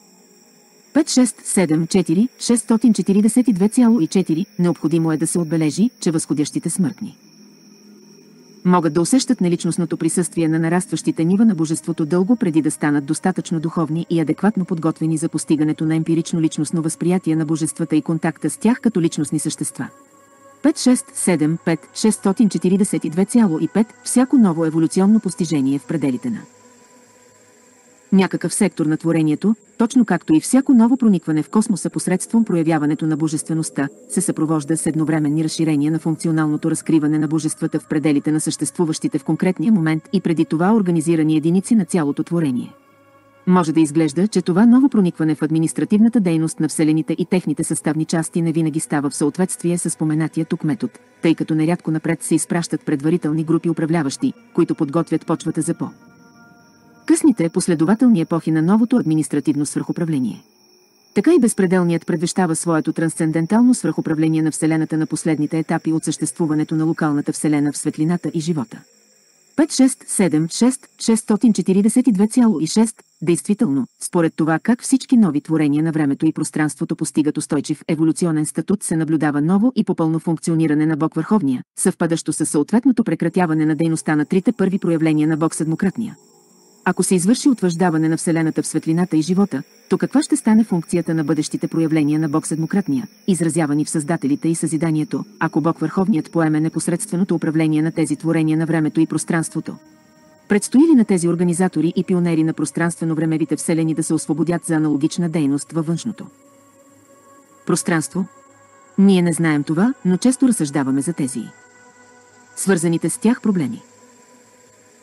5-6-7-4, 642,4, необходимо е да се отбележи, че възходящите смъртни могат да усещат неличностното присъствие на нарастващите нива на божеството дълго преди да станат достатъчно духовни и адекватно подготвени за постигането на емпирично личностно възприятие на божествата и контакта с тях като личностни същества. 5-6-7-5, 642,5, всяко ново еволюционно постижение в пределите на някакъв сектор на творението, точно както и всяко ново проникване в космоса посредством проявяването на божествеността, се съпровожда с едновременни разширения на функционалното разкриване на божествата в пределите на съществуващите в конкретния момент и преди това организирани единици на цялото творение. Може да изглежда, че това ново проникване в административната дейност на вселените и техните съставни части не винаги става в съответствие с споменатия тук метод, тъй като нерядко напред се изпращат предварителни групи управляващи, които подготвят почвата за късните последователни епохи на новото административно свръхуправление. Така и безпределният предвещава своето трансцендентално свръхуправление на Вселената на последните етапи от съществуването на локалната Вселена в светлината и живота. 5-6-7-6, 642,6, действително, според това как всички нови творения на времето и пространството постигат устойчив еволюционен статут, се наблюдава ново и попълно функциониране на Бог Върховния, съвпадащо със съответното прекратяване на дейността на трите първи проявления на Бог Седмократния. Ако се извърши утвърждаване на Вселената в светлината и живота, то каква ще стане функцията на бъдещите проявления на Бог Седмократния, изразявани в Създателите и Съзиданието, ако Бог Върховният поеме непосредственото управление на тези творения на времето и пространството? Предстои ли на тези организатори и пионери на пространствено-времевите вселени да се освободят за аналогична дейност във външното пространство? Ние не знаем това, но често разсъждаваме за тези свързаните с тях проблеми.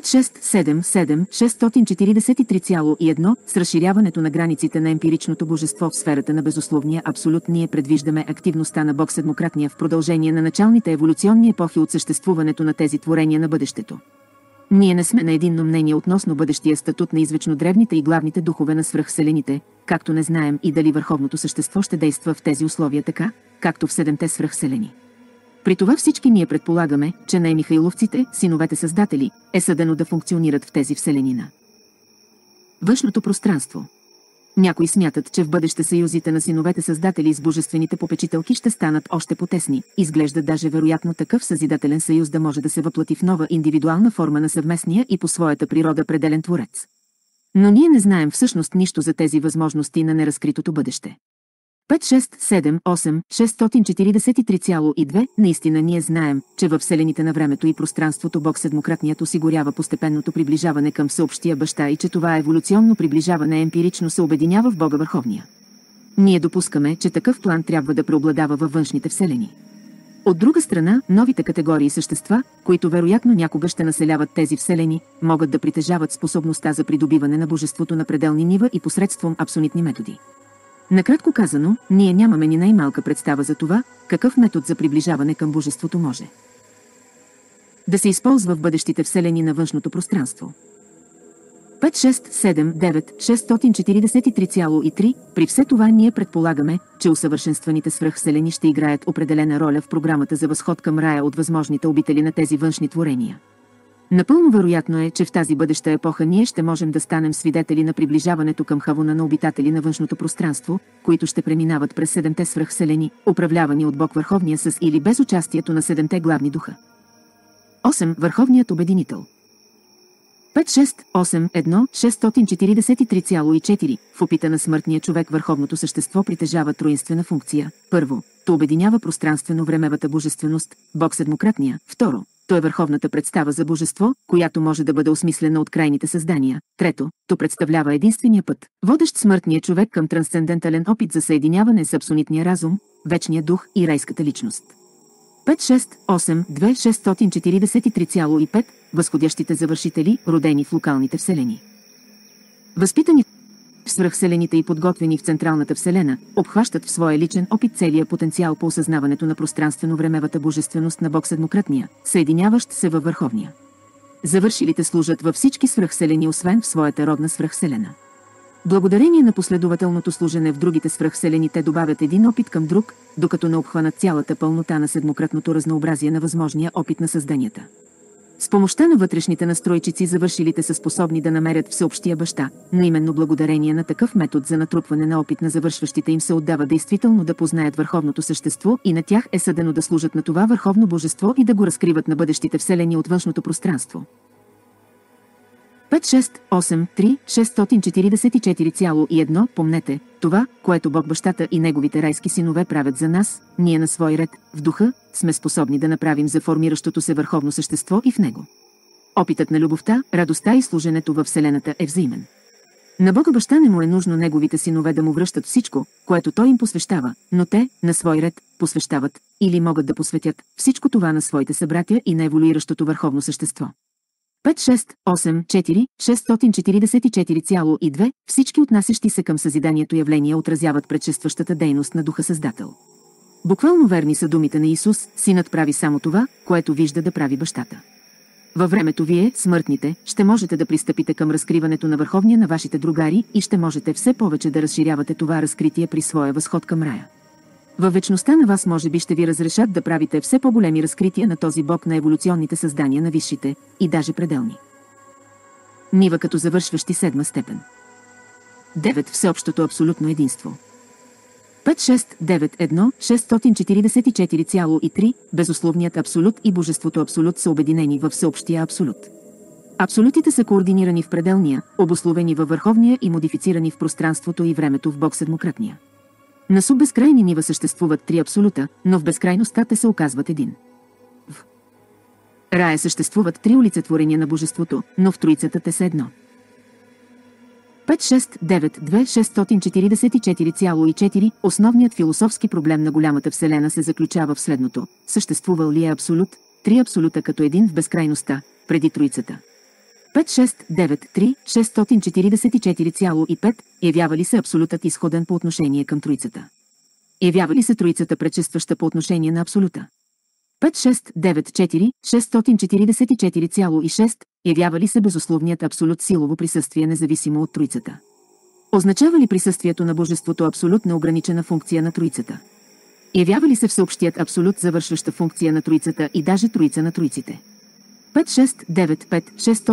5-6-7-7-643,1 с разширяването на границите на емпиричното божество в сферата на безусловния абсолют ние предвиждаме активността на Бог седмократния в продължение на началните еволюционни епохи от съществуването на тези творения на бъдещето. Ние не сме на единно мнение относно бъдещия статут на извечно древните и главните духове на свръхвселените, както не знаем и дали върховното същество ще действа в тези условия така, както в седемте свръхвселени. При това всички ние предполагаме, че на Михайловците, синовете създатели, е съдено да функционират в тези вселенина. Външното пространство. Някои смятат, че в бъдеще съюзите на синовете създатели с божествените попечителки ще станат още потесни. Изглежда даже вероятно такъв съзидателен съюз да може да се въплати в нова индивидуална форма на съвместния и по своята природа пределен творец. Но ние не знаем всъщност нищо за тези възможности на неразкритото бъдеще. 5-6-7-8-643,2 наистина ние знаем, че във вселените на времето и пространството Бог седмократният осигурява постепенното приближаване към всеобщия баща и че това еволюционно приближаване емпирично се обединява в Бога Върховния. Ние допускаме, че такъв план трябва да преобладава във външните вселени. От друга страна, новите категории същества, които вероятно някога ще населяват тези вселени, могат да притежават способността за придобиване на божеството на пределни нива и посредством абсолютни методи. Накратко казано, ние нямаме ни най-малка представа за това, какъв метод за приближаване към божеството може да се използва в бъдещите вселени на външното пространство. 5-6-7-9-643,3 При все това ние предполагаме, че усъвършенстваните свръхвселени ще играят определена роля в програмата за възход към рая от възможните обители на тези външни творения. Напълно вероятно е, че в тази бъдеща епоха ние ще можем да станем свидетели на приближаването към хавуна на обитатели на външното пространство, които ще преминават през седемте свръхвселени, управлявани от Бог Върховния с или без участието на седемте главни духа. 8. Върховният обединител. 5-6-8-1-643,4 В опита на смъртния човек върховното същество притежава троинствена функция. Първо, то обединява пространствено-времевата божественост, Бог седмократния. Второ, то е върховната представа за божество, която може да бъде осмислена от крайните създания. Трето, то представлява единствения път, водещ смъртния човек към трансцендентален опит за съединяване с абсолютния разум, вечния дух и райската личност. 5-6-8-2-643,5 Възходящите завършители, родени в локалните вселени. Възпитани в свръхвселените и подготвени в централната вселена, обхващат в своя личен опит целия потенциал по осъзнаването на пространствено-времевата божественост на Бог седмократния, съединяващ се във върховния. Завършилите служат във всички свръхвселени, освен в своята родна свръхвселена. Благодарение на последователното служене в другите свръхвселени те добавят един опит към друг, докато не обхванат цялата пълнота на седмократното разнообразие на възможния опит на създанията. С помощта на вътрешните настройчици завършилите са способни да намерят всеобщия баща, но именно благодарение на такъв метод за натрупване на опит на завършващите им се отдава действително да познаят върховното същество и на тях е съдено да служат на това върховно божество и да го разкриват на бъдещите вселени от външното пространство. 5-6-8-3-644,1 Помнете, това, което Бог бащата и неговите райски синове правят за нас, ние на свой ред, в духа, сме способни да направим за формиращото се върховно същество и в него. Опитът на любовта, радостта и служенето във Вселената е взаимен. На Бога баща не му е нужно неговите синове да му връщат всичко, което той им посвещава, но те, на свой ред, посвещават, или могат да посветят, всичко това на своите събратя и на еволюиращото върховно същество. 5-6-8-4-644,2 Всички отнасящи се към съзиданието явления отразяват предшестващата дейност на Духа Създател. Буквално верни са думите на Исус, синът прави само това, което вижда да прави бащата. Във времето вие, смъртните, ще можете да пристъпите към разкриването на върховния на вашите другари и ще можете все повече да разширявате това разкритие при своя възход към рая. Във вечността на вас може би ще ви разрешат да правите все по-големи разкрития на този Бог на еволюционните създания на висшите и даже пределни нива като завършващи седма степен. 9. Всеобщото абсолютно единство. 5-6-9-1-644,3 Безусловният абсолют и божеството абсолют са обединени във всеобщия абсолют. Абсолютите са координирани в пределния, обусловени във върховния и модифицирани в пространството и времето в Бог седмократния. На суббезкрайни нива съществуват три абсолюта, но в безкрайността те се оказват един. В рая съществуват три олицетворения на божеството, но в троицата те са едно. 5-6-9-2-644,4 Основният философски проблем на голямата вселена се заключава в следното: съществувал ли е абсолют, три абсолюта като един в безкрайността, преди троицата? 5-6-9-3, 644,5 явява ли се абсолютът изходен по отношение към Троицата? Явява ли се Троицата предшестваща по отношение на абсолюта? 5-6-9-4, 644,6 явява ли се безусловният абсолют силово присъствие независимо от Троицата? Означава ли присъствието на Божеството абсолют неограничена функция на Троицата? Явява ли се всеобщият абсолют завършваща функция на Троицата и даже Троица на Троиците? 5-6-9-5,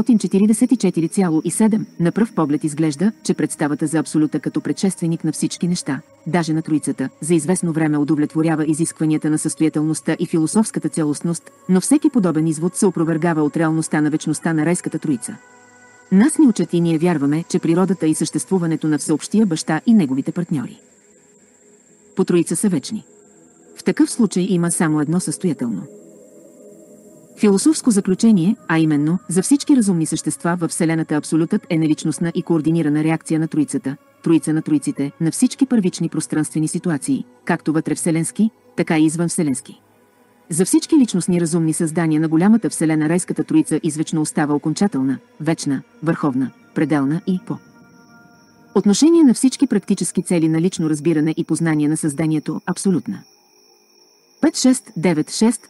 644,7 на пръв поглед изглежда, че представата за абсолюта като предшественик на всички неща, даже на Троицата, за известно време удовлетворява изискванията на състоятелността и философската цялостност, но всеки подобен извод се опровергава от реалността на вечността на райската Троица. Нас ни учат и ние вярваме, че природата и съществуването на всеобщия баща и неговите партньори по Троица са вечни. В такъв случай има само едно състоятелно философско заключение, а именно, за всички разумни същества във Вселената абсолютът е неличностна и координирана реакция на Троицата, Троица на Троиците, на всички първични пространствени ситуации, както вътревселенски, така и извънвселенски. За всички личностни разумни създания на голямата Вселена райската Троица извечно остава окончателна, вечна, върховна, пределна и по отношение на всички практически цели на лично разбиране и познание на създанието абсолютна. 5-6-9-6,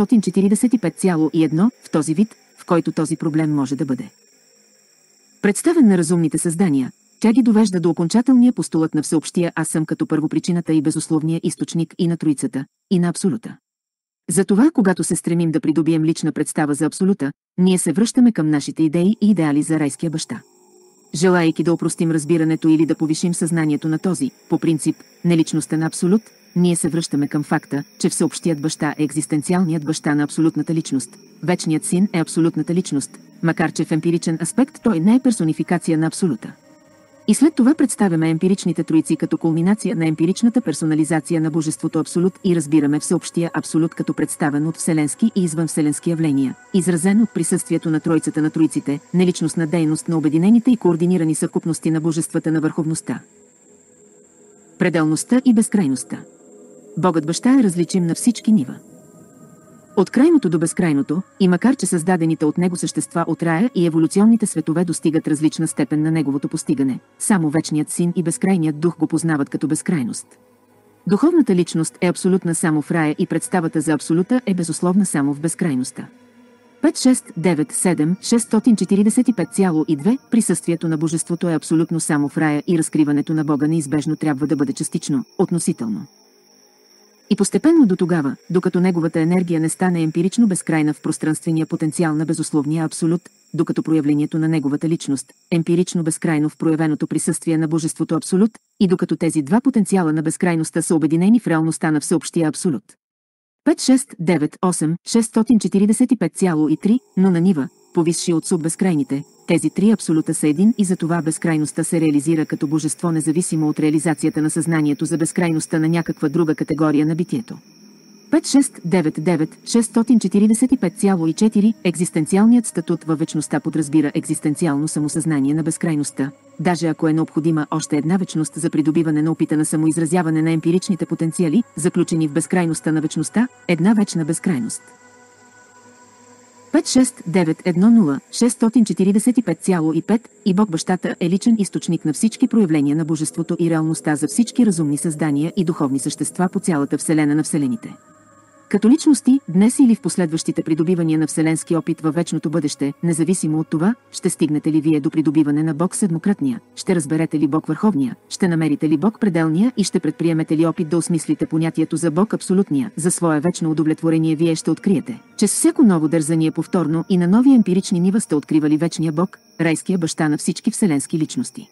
645,1 в този вид, в който този проблем може да бъде представен на разумните създания, тя ги довежда до окончателния постулът на всеобщия аз съм като първопричината и безусловния източник и на Троицата, и на абсолюта. Затова, когато се стремим да придобием лична представа за абсолюта, ние се връщаме към нашите идеи и идеали за райския баща. Желайки да опростим разбирането или да повишим съзнанието на този, по принцип, неличността на абсолют, ние се връщаме към факта, че всеобщият баща е екзистенциалният баща на абсолютната личност. Вечният син е абсолютната личност, макар че в емпиричен аспект той не е персонификация на абсолюта. И след това представяме емпиричните троици като кулминация на емпиричната персонализация на Божеството абсолют и разбираме всеобщия абсолют като представен от вселенски и извънвселенски явления, изразен от присъствието на Тройцата на Троиците, неличностна дейност на обединените и координирани съвкупности на божествата на върховността, пределността и безкрайността. Богът баща е различим на всички нива. От крайното до безкрайното, и макар че създадените от него същества от рая и еволюционните светове достигат различна степен на неговото постигане, само вечният син и безкрайният дух го познават като безкрайност. Духовната личност е абсолютна само в рая и представата за абсолюта е безусловна само в безкрайността. 5-6-9-7, 645,2 присъствието на божеството е абсолютно само в рая и разкриването на Бога неизбежно трябва да бъде частично, относително. И постепенно до тогава, докато неговата енергия не стане емпирично безкрайна в пространствения потенциал на безусловния абсолют, докато проявлението на неговата личност, емпирично безкрайно в проявеното присъствие на божеството абсолют, и докато тези два потенциала на безкрайността са обединени в реалността на всеобщия абсолют. 5-6-9-8, 645,3, но на нива, повисши от суббезкрайните, тези три абсолюта са един и затова безкрайността се реализира като божество независимо от реализацията на съзнанието за безкрайността на някаква друга категория на битието. 5-6-9-9, 645,4 екзистенциалният статут във вечността подразбира екзистенциално самосъзнание на безкрайността, даже ако е необходима още една вечност за придобиване на опита на самоизразяване на емпиричните потенциали, заключени в безкрайността на вечността, една вечна безкрайност. 5-6-9-1-0, 645,5 и Бог бащата е личен източник на всички проявления на божеството и реалността за всички разумни създания и духовни същества по цялата вселена на вселените. Като личности, днес или в последващите придобивания на вселенски опит във вечното бъдеще, независимо от това, ще стигнете ли вие до придобиване на Бог седмократния, ще разберете ли Бог върховния, ще намерите ли Бог пределния и ще предприемете ли опит да осмислите понятието за Бог абсолютния, за свое вечно удовлетворение вие ще откриете, че с всяко ново дързание повторно и на нови емпирични нива сте откривали вечния Бог, райския баща на всички вселенски личности.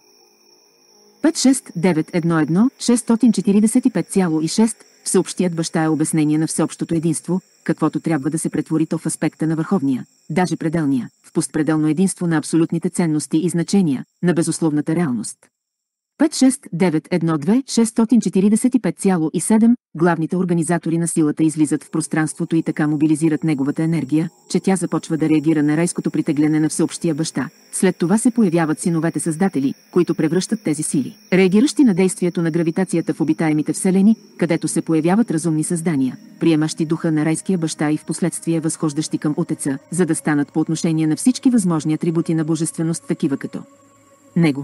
5-6-9-1-1, 645,6 Всеобщият баща е обяснение на всеобщото единство, каквото трябва да се претвори то в аспекта на върховния, даже пределния, в постпределно единство на абсолютните ценности и значения, на безусловната реалност. 5-6-9-1-2-645,7 главните организатори на силата излизат в пространството и така мобилизират неговата енергия, че тя започва да реагира на райското притегляне на всеобщия баща. След това се появяват синовете създатели, които превръщат тези сили, реагиращи на действието на гравитацията в обитаемите вселени, където се появяват разумни създания, приемащи духа на райския баща и в последствие възхождащи към Отеца, за да станат по отношение на всички възможни атрибути на божественост такива като него.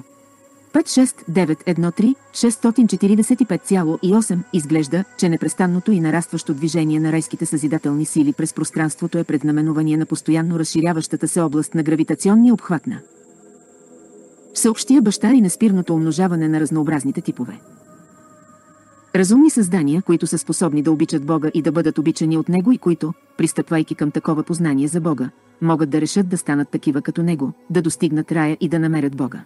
5-6-9-1-3-645,8 изглежда, че непрестанното и нарастващо движение на райските съзидателни сили през пространството е преднаменование на постоянно разширяващата се област на гравитационния обхват на всеобщия баща и неспирното умножаване на разнообразните типове разумни създания, които са способни да обичат Бога и да бъдат обичани от Него и които, пристъпвайки към такова познание за Бога, могат да решат да станат такива като Него, да достигнат рая и да намерят Бога.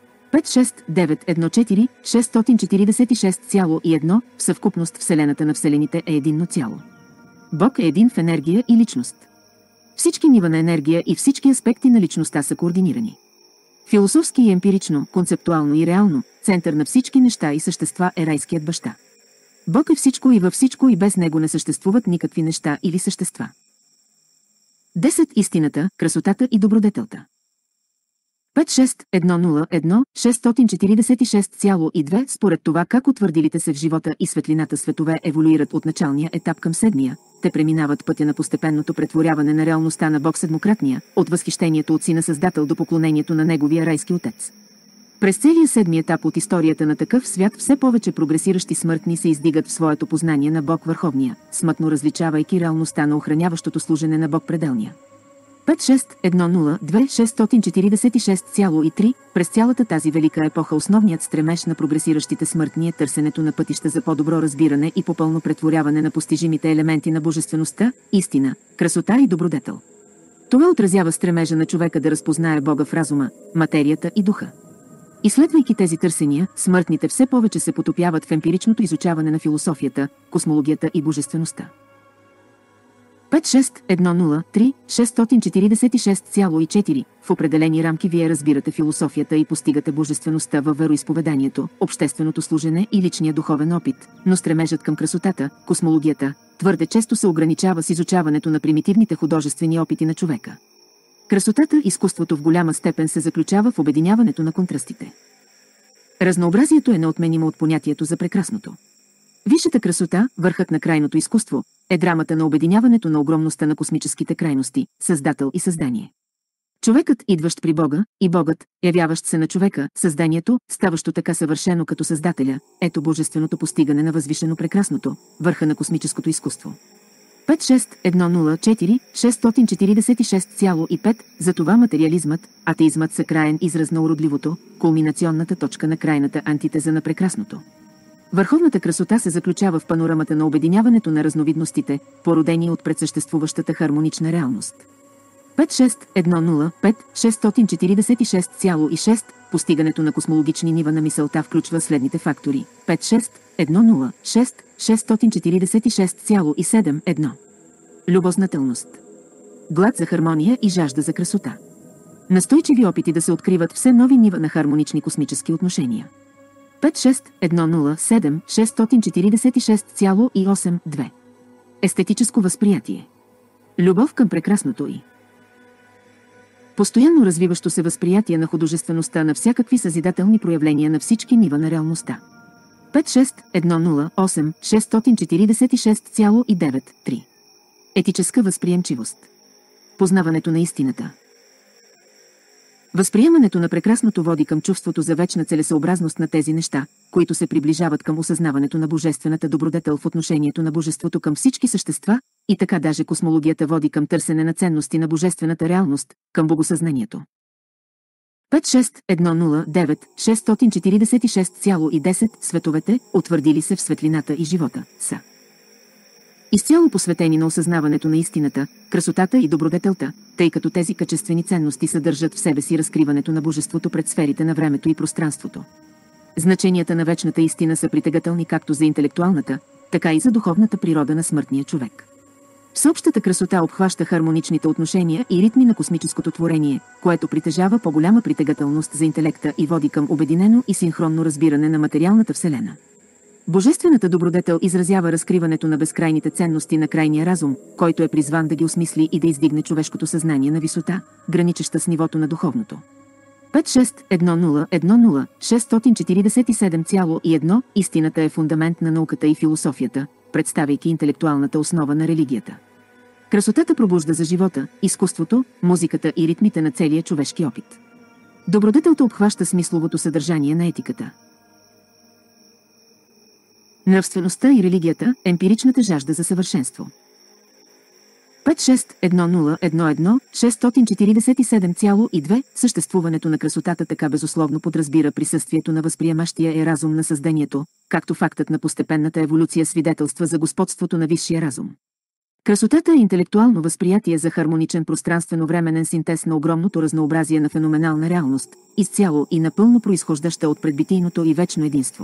5-6-9-1-4-646,1 в съвкупност Вселената на Вселените е единно цяло. Бог е един в енергия и личност. Всички нива на енергия и всички аспекти на личността са координирани. Философски и емпирично, концептуално и реално, център на всички неща и същества е райският баща. Бог е всичко и във всичко и без него не съществуват никакви неща или същества. 10. Истината, красотата и добродетелта. 5-6-1-0-1-646,2 според това как утвърдилите се в живота и светлината светове еволюират от началния етап към седмия, те преминават пътя на постепенното претворяване на реалността на Бог седмократния, от възхищението от Сина Създател до поклонението на Неговия райски Отец. През целия седми етап от историята на такъв свят все повече прогресиращи смъртни се издигат в своето познание на Бог Върховния, смътно различавайки реалността на охраняващото служене на Бог Пределния. 5-6-1-0-2-646,3 през цялата тази велика епоха основният стремеж на прогресиращите смъртни е търсенето на пътища за по-добро разбиране и по-пълно претворяване на постижимите елементи на божествеността, истина, красота и добродетел. Това отразява стремежа на човека да разпознае Бога в разума, материята и духа. Изследвайки тези търсения, смъртните все повече се потопяват в емпиричното изучаване на философията, космологията и божествеността. 5-6-1-0-3-646,4 в определени рамки вие разбирате философията и постигате божествеността във вероизповеданието, общественото служене и личния духовен опит, но стремежът към красотата, космологията, твърде често се ограничава с изучаването на примитивните художествени опити на човека. Красотата, изкуството в голяма степен се заключава в обединяването на контрастите. Разнообразието е неотменимо от понятието за прекрасното. Висшата красота, върхът на крайното изкуство, е драмата на обединяването на огромността на космическите крайности, създател и създание. Човекът, идващ при Бога, и Богът, явяващ се на човека, създанието, ставащо така съвършено като Създателя, ето божественото постигане на възвишено прекрасното, върха на космическото изкуство. 5-6-1-0-4-646,5 затова материализмът, атеизмът са краен израз на уродливото, кулминационната точка на крайната антитеза на прекрасното. Върховната красота се заключава в панорамата на обединяването на разновидностите, породени от предсъществуващата хармонична реалност. 5-6-1-0-5-646,6 постигането на космологични нива на мисълта включва следните фактори. 5-6-1-0-6-646,7 любознателност. Глад за хармония и жажда за красота. Настойчиви опити да се откриват все нови нива на хармонични космически отношения. 5-6-1-0-7-646,8 естетическо възприятие. Любов към прекрасното и постоянно развиващо се възприятие на художествеността на всякакви съзидателни проявления на всички нива на реалността. 5-6-1-0-8-646,9 етическа възприемчивост. Познаването на истината. Възприемането на прекрасното води към чувството за вечна целесъобразност на тези неща, които се приближават към осъзнаването на божествената добродетел в отношението на божеството към всички същества, и така даже космологията води към търсене на ценности на божествената реалност, към богосъзнанието. 5-6-1-0-9-646,10 световете, утвърдили се в светлината и живота, са изцяло посветени на осъзнаването на истината, красотата и добродетелта, тъй като тези качествени ценности съдържат в себе си разкриването на божеството пред сферите на времето и пространството. Значенията на вечната истина са притегателни както за интелектуалната, така и за духовната природа на смъртния човек. Всеобщата красота обхваща хармоничните отношения и ритми на космическото творение, което притежава по-голяма притегателност за интелекта и води към обединено и синхронно разбиране на материалната вселена. Божествената добродетел изразява разкриването на безкрайните ценности на крайния разум, който е призван да ги осмисли и да издигне човешкото съзнание на висота, граничеща с нивото на духовното. 5.6.1.0.10.647.1 Истината е фундамент на науката и философията, представяйки интелектуалната основа на религията. Красотата пробужда за живота, изкуството, музиката и ритмите на целия човешки опит. Добродетелта обхваща смисловото съдържание на етиката. Нравствеността и религията – емпиричната жажда за съвършенство. 5.6.1.0.1.647.2 Съществуването на красотата така безусловно подразбира присъствието на възприемащия разум на създанието, както фактът на постепенната еволюция свидетелства за господството на висшия разум. Красотата е интелектуално възприятие за хармоничен пространствено-временен синтез на огромното разнообразие на феноменална реалност, изцяло и напълно произхождаща от предбитийното и вечно единство.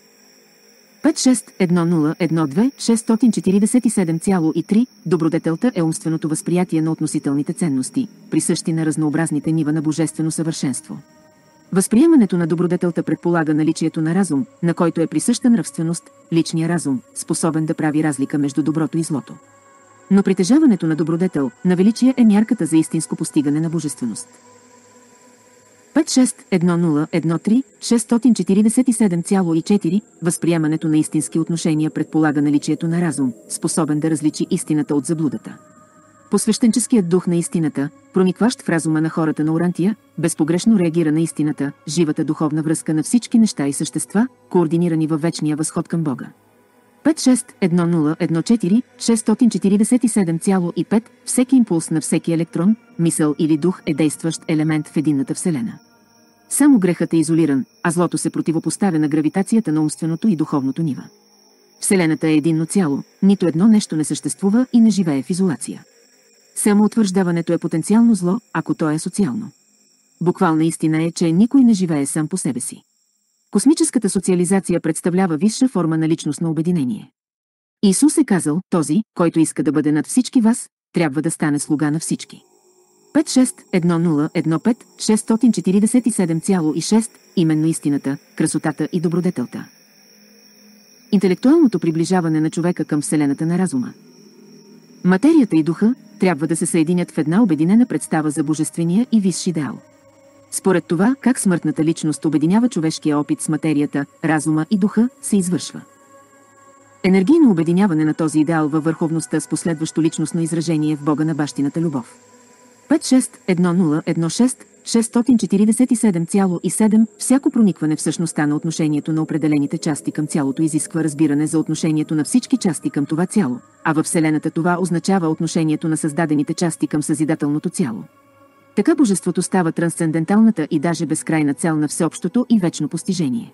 5.6.1.0.1.2.647.3 Добродетелта е умственото възприятие на относителните ценности, присъщи на разнообразните нива на божествено съвършенство. Възприемането на добродетелта предполага наличието на разум, на който е присъща нравственост, личния разум, способен да прави разлика между доброто и злото. Но притежаването на добродетел, на величие е мярката за истинско постигане на божественост. 5.6.1.0.1.3.647.4 Възприемането на истински отношения предполага наличието на разум, способен да различи истината от заблудата. Посвещенческият дух на истината, проникващ в разума на хората на Орантия, безпогрешно реагира на истината, живата духовна връзка на всички неща и същества, координирани във вечния възход към Бога. 5.6.1.0.1.4.647.5 Всеки импулс на всеки електрон, мисъл или дух е действащ елемент в единната вселена. Само грехът е изолиран, а злото се противопоставя на гравитацията на умственото и духовното нива. Вселената е единно цяло, нито едно нещо не съществува и не живее в изолация. Самоутвърждаването е потенциално зло, ако то е социално. Буквална истина е, че никой не живее сам по себе си. Космическата социализация представлява висша форма на личностно обединение. Исус е казал, този, който иска да бъде над всички вас, трябва да стане слуга на всички. 5.6.1.0.1.5.647.6 Именно истината, красотата и добродетелта. Интелектуалното приближаване на човека към вселената на разума. Материята и духа трябва да се съединят в една обединена представа за божествения и висш идеал. Според това, как смъртната личност обединява човешкия опит с материята, разума и духа, се извършва. Енергийно обединяване на този идеал във върховността с последващо личностно изражение в Бога на бащината любов. 5.6.1.0.1.647.7 Всяко проникване в същността на отношението на определените части към цялото изисква разбиране за отношението на всички части към това цяло, а във Вселената това означава отношението на създадените части към съзидателното цяло. Така божеството става трансценденталната и даже безкрайна цел на всеобщото и вечно постижение.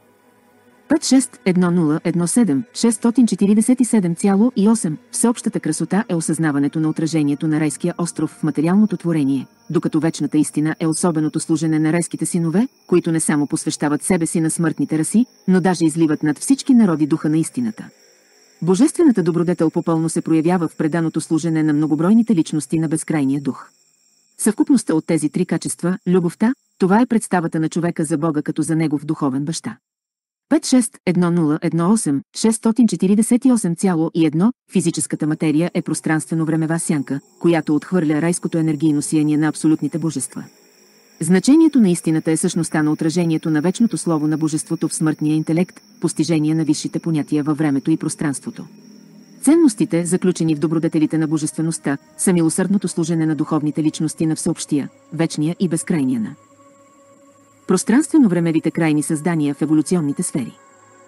5.6.1.0.1.7.647.8 Всеобщата красота е осъзнаването на отражението на райския остров в материалното творение, докато вечната истина е особеното служене на райските синове, които не само посвещават себе си на смъртните раси, но даже изливат над всички народи духа на истината. Божествената добродетел попълно се проявява в преданото служене на многобройните личности на безкрайния дух. Съвкупността от тези три качества, любовта, това е представата на човека за Бога като за негов духовен баща. 5.6.1.0.1.648.1 Физическата материя е пространствено-времева сянка, която отхвърля райското енергийно сияние на абсолютните божества. Значението на истината е същността на отражението на вечното слово на божеството в смъртния интелект, постижение на висшите понятия във времето и пространството. Ценностите, заключени в добродетелите на божествеността, са милосърдното служене на духовните личности на всеобщия, вечния и безкрайния на пространствено-времевите крайни създания в еволюционните сфери.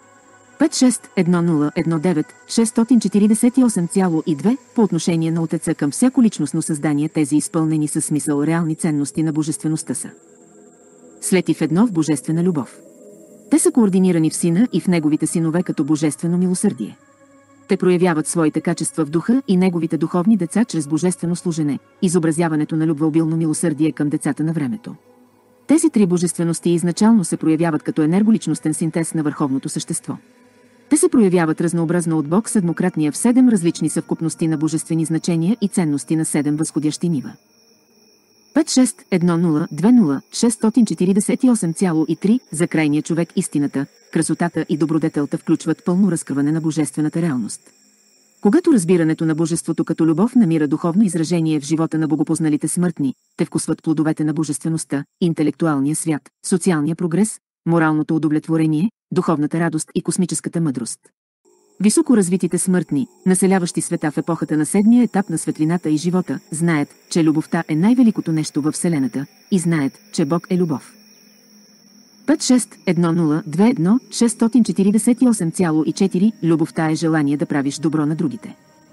5.6.1.0.1.9.648.2 По отношение на Отеца към всяко личностно създание тези изпълнени със смисъл реални ценности на божествеността са слети в едно в божествена любов. Те са координирани в Сина и в Неговите синове като божествено милосърдие. Те проявяват своите качества в духа и Неговите духовни деца чрез божествено служене, изобразяването на любвеобилно милосърдие към децата на времето. Тези три божествености изначално се проявяват като енерголичностен синтез на върховното същество. Те се проявяват разнообразно от Бог седмократния в 7 различни съвкупности на божествени значения и ценности на 7 възходящи нива. 5-6-1-0-2-0-648,3 за крайния човек истината, красотата и добродетелта включват пълно разкриване на божествената реалност. Когато разбирането на божеството като любов намира духовно изражение в живота на богопозналите смъртни, те вкусват плодовете на божествеността, интелектуалния свят, социалния прогрес, моралното удовлетворение, духовната радост и космическата мъдрост. Високо развитите смъртни, населяващи света в епохата на седмия етап на светлината и живота, знаят, че любовта е най-великото нещо във Вселената и знаят, че Бог е любов. 5-6-1-0-2-1-648,4 Любовта е желание да правиш добро на другите.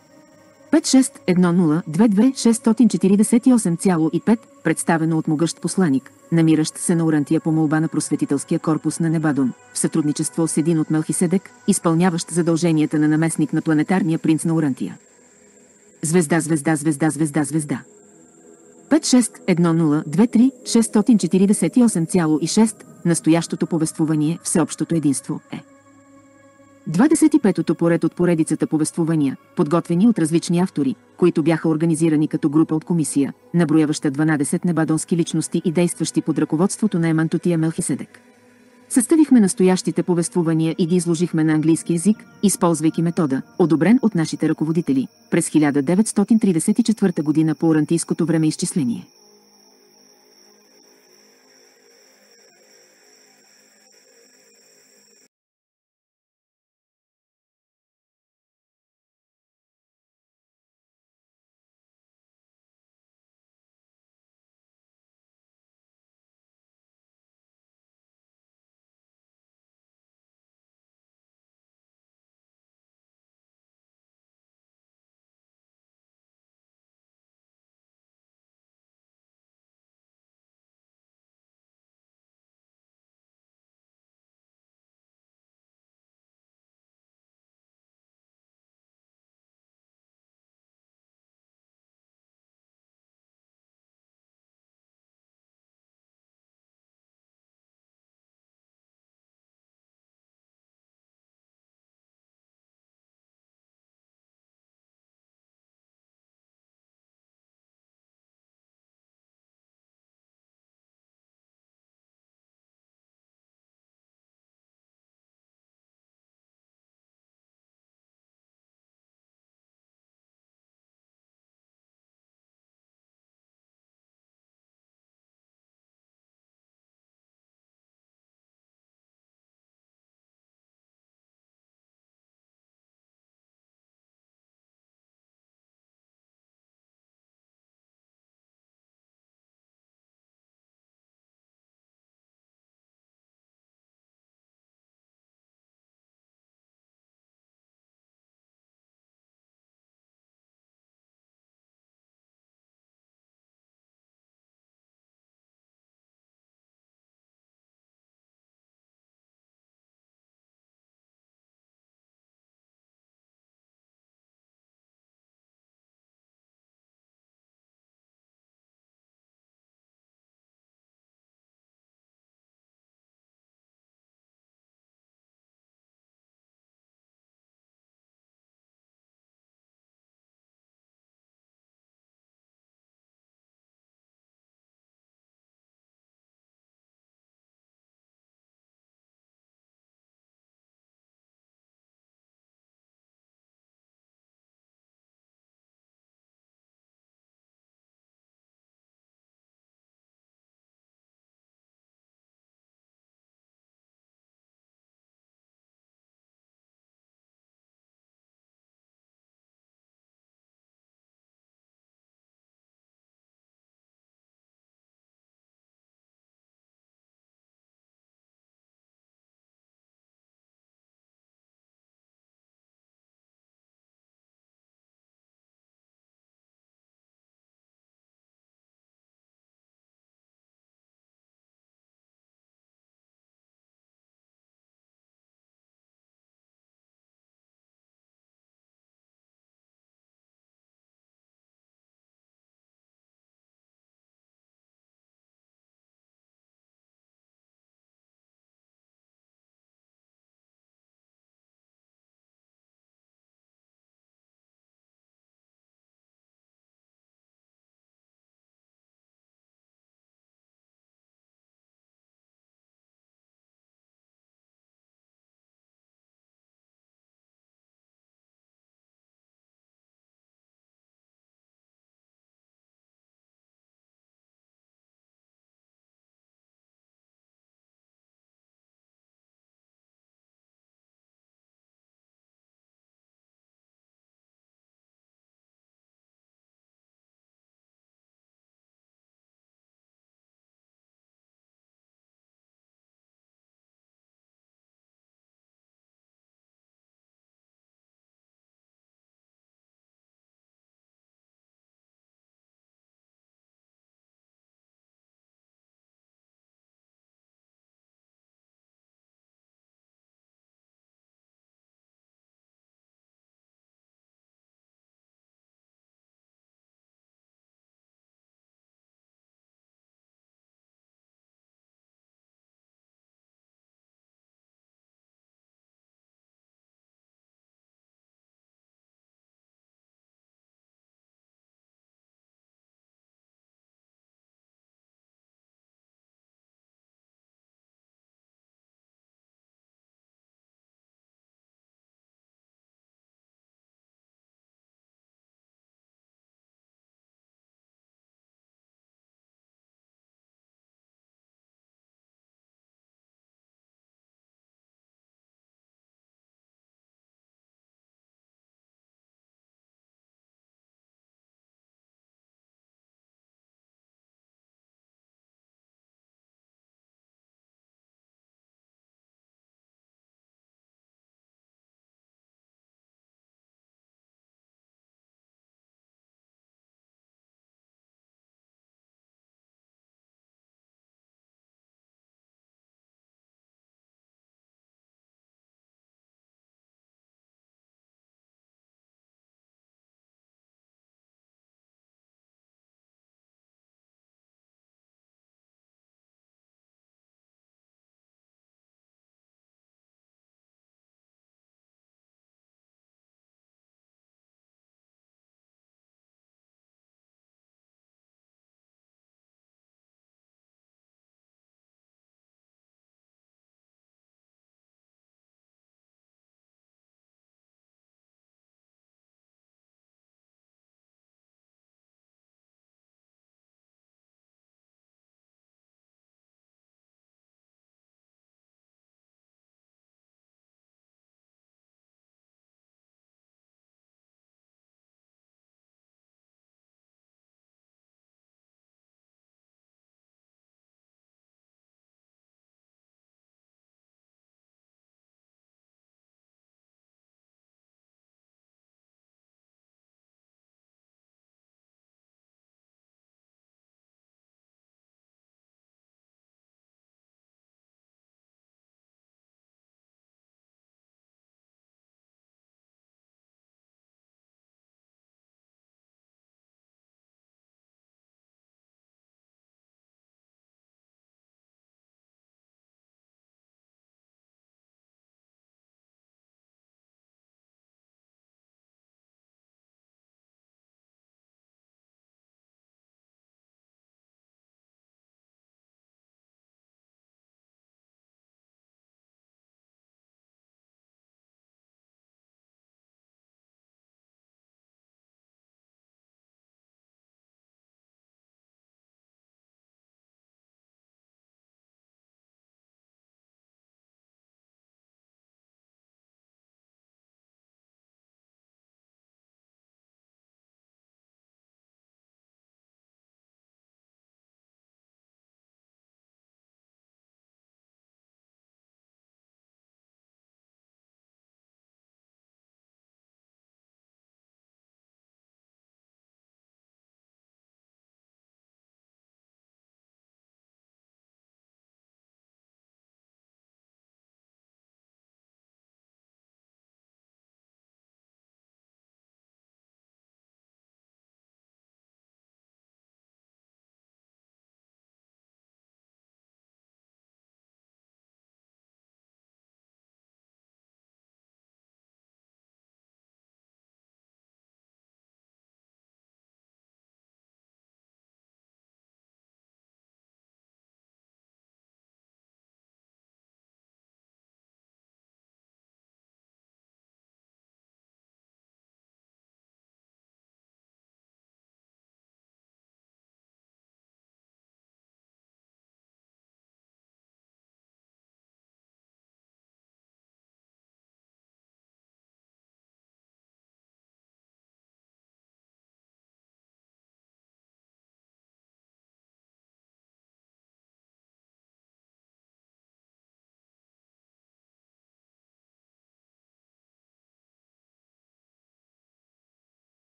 5-6-1-0-2-2-648,5 представено от могъщ посланик, намиращ се на Урантия по молба на просветителския корпус на Небадон, в сътрудничество с един от Мелхиседек, изпълняващ задълженията на наместник на планетарния принц на Урантия. Звезда, звезда, звезда, звезда, звезда. 5-6-1-0-2-3-648,6 Настоящото повествование, всеобщото единство е 25-то поред от поредицата повествования, подготвени от различни автори, които бяха организирани като група от комисия, наброяваща 12 небадонски личности и действащи под ръководството на Емантотия Мелхиседек. Съставихме настоящите повествования и ги изложихме на английски език, използвайки метода, одобрен от нашите ръководители, през 1934 година по урантийското времеизчисление.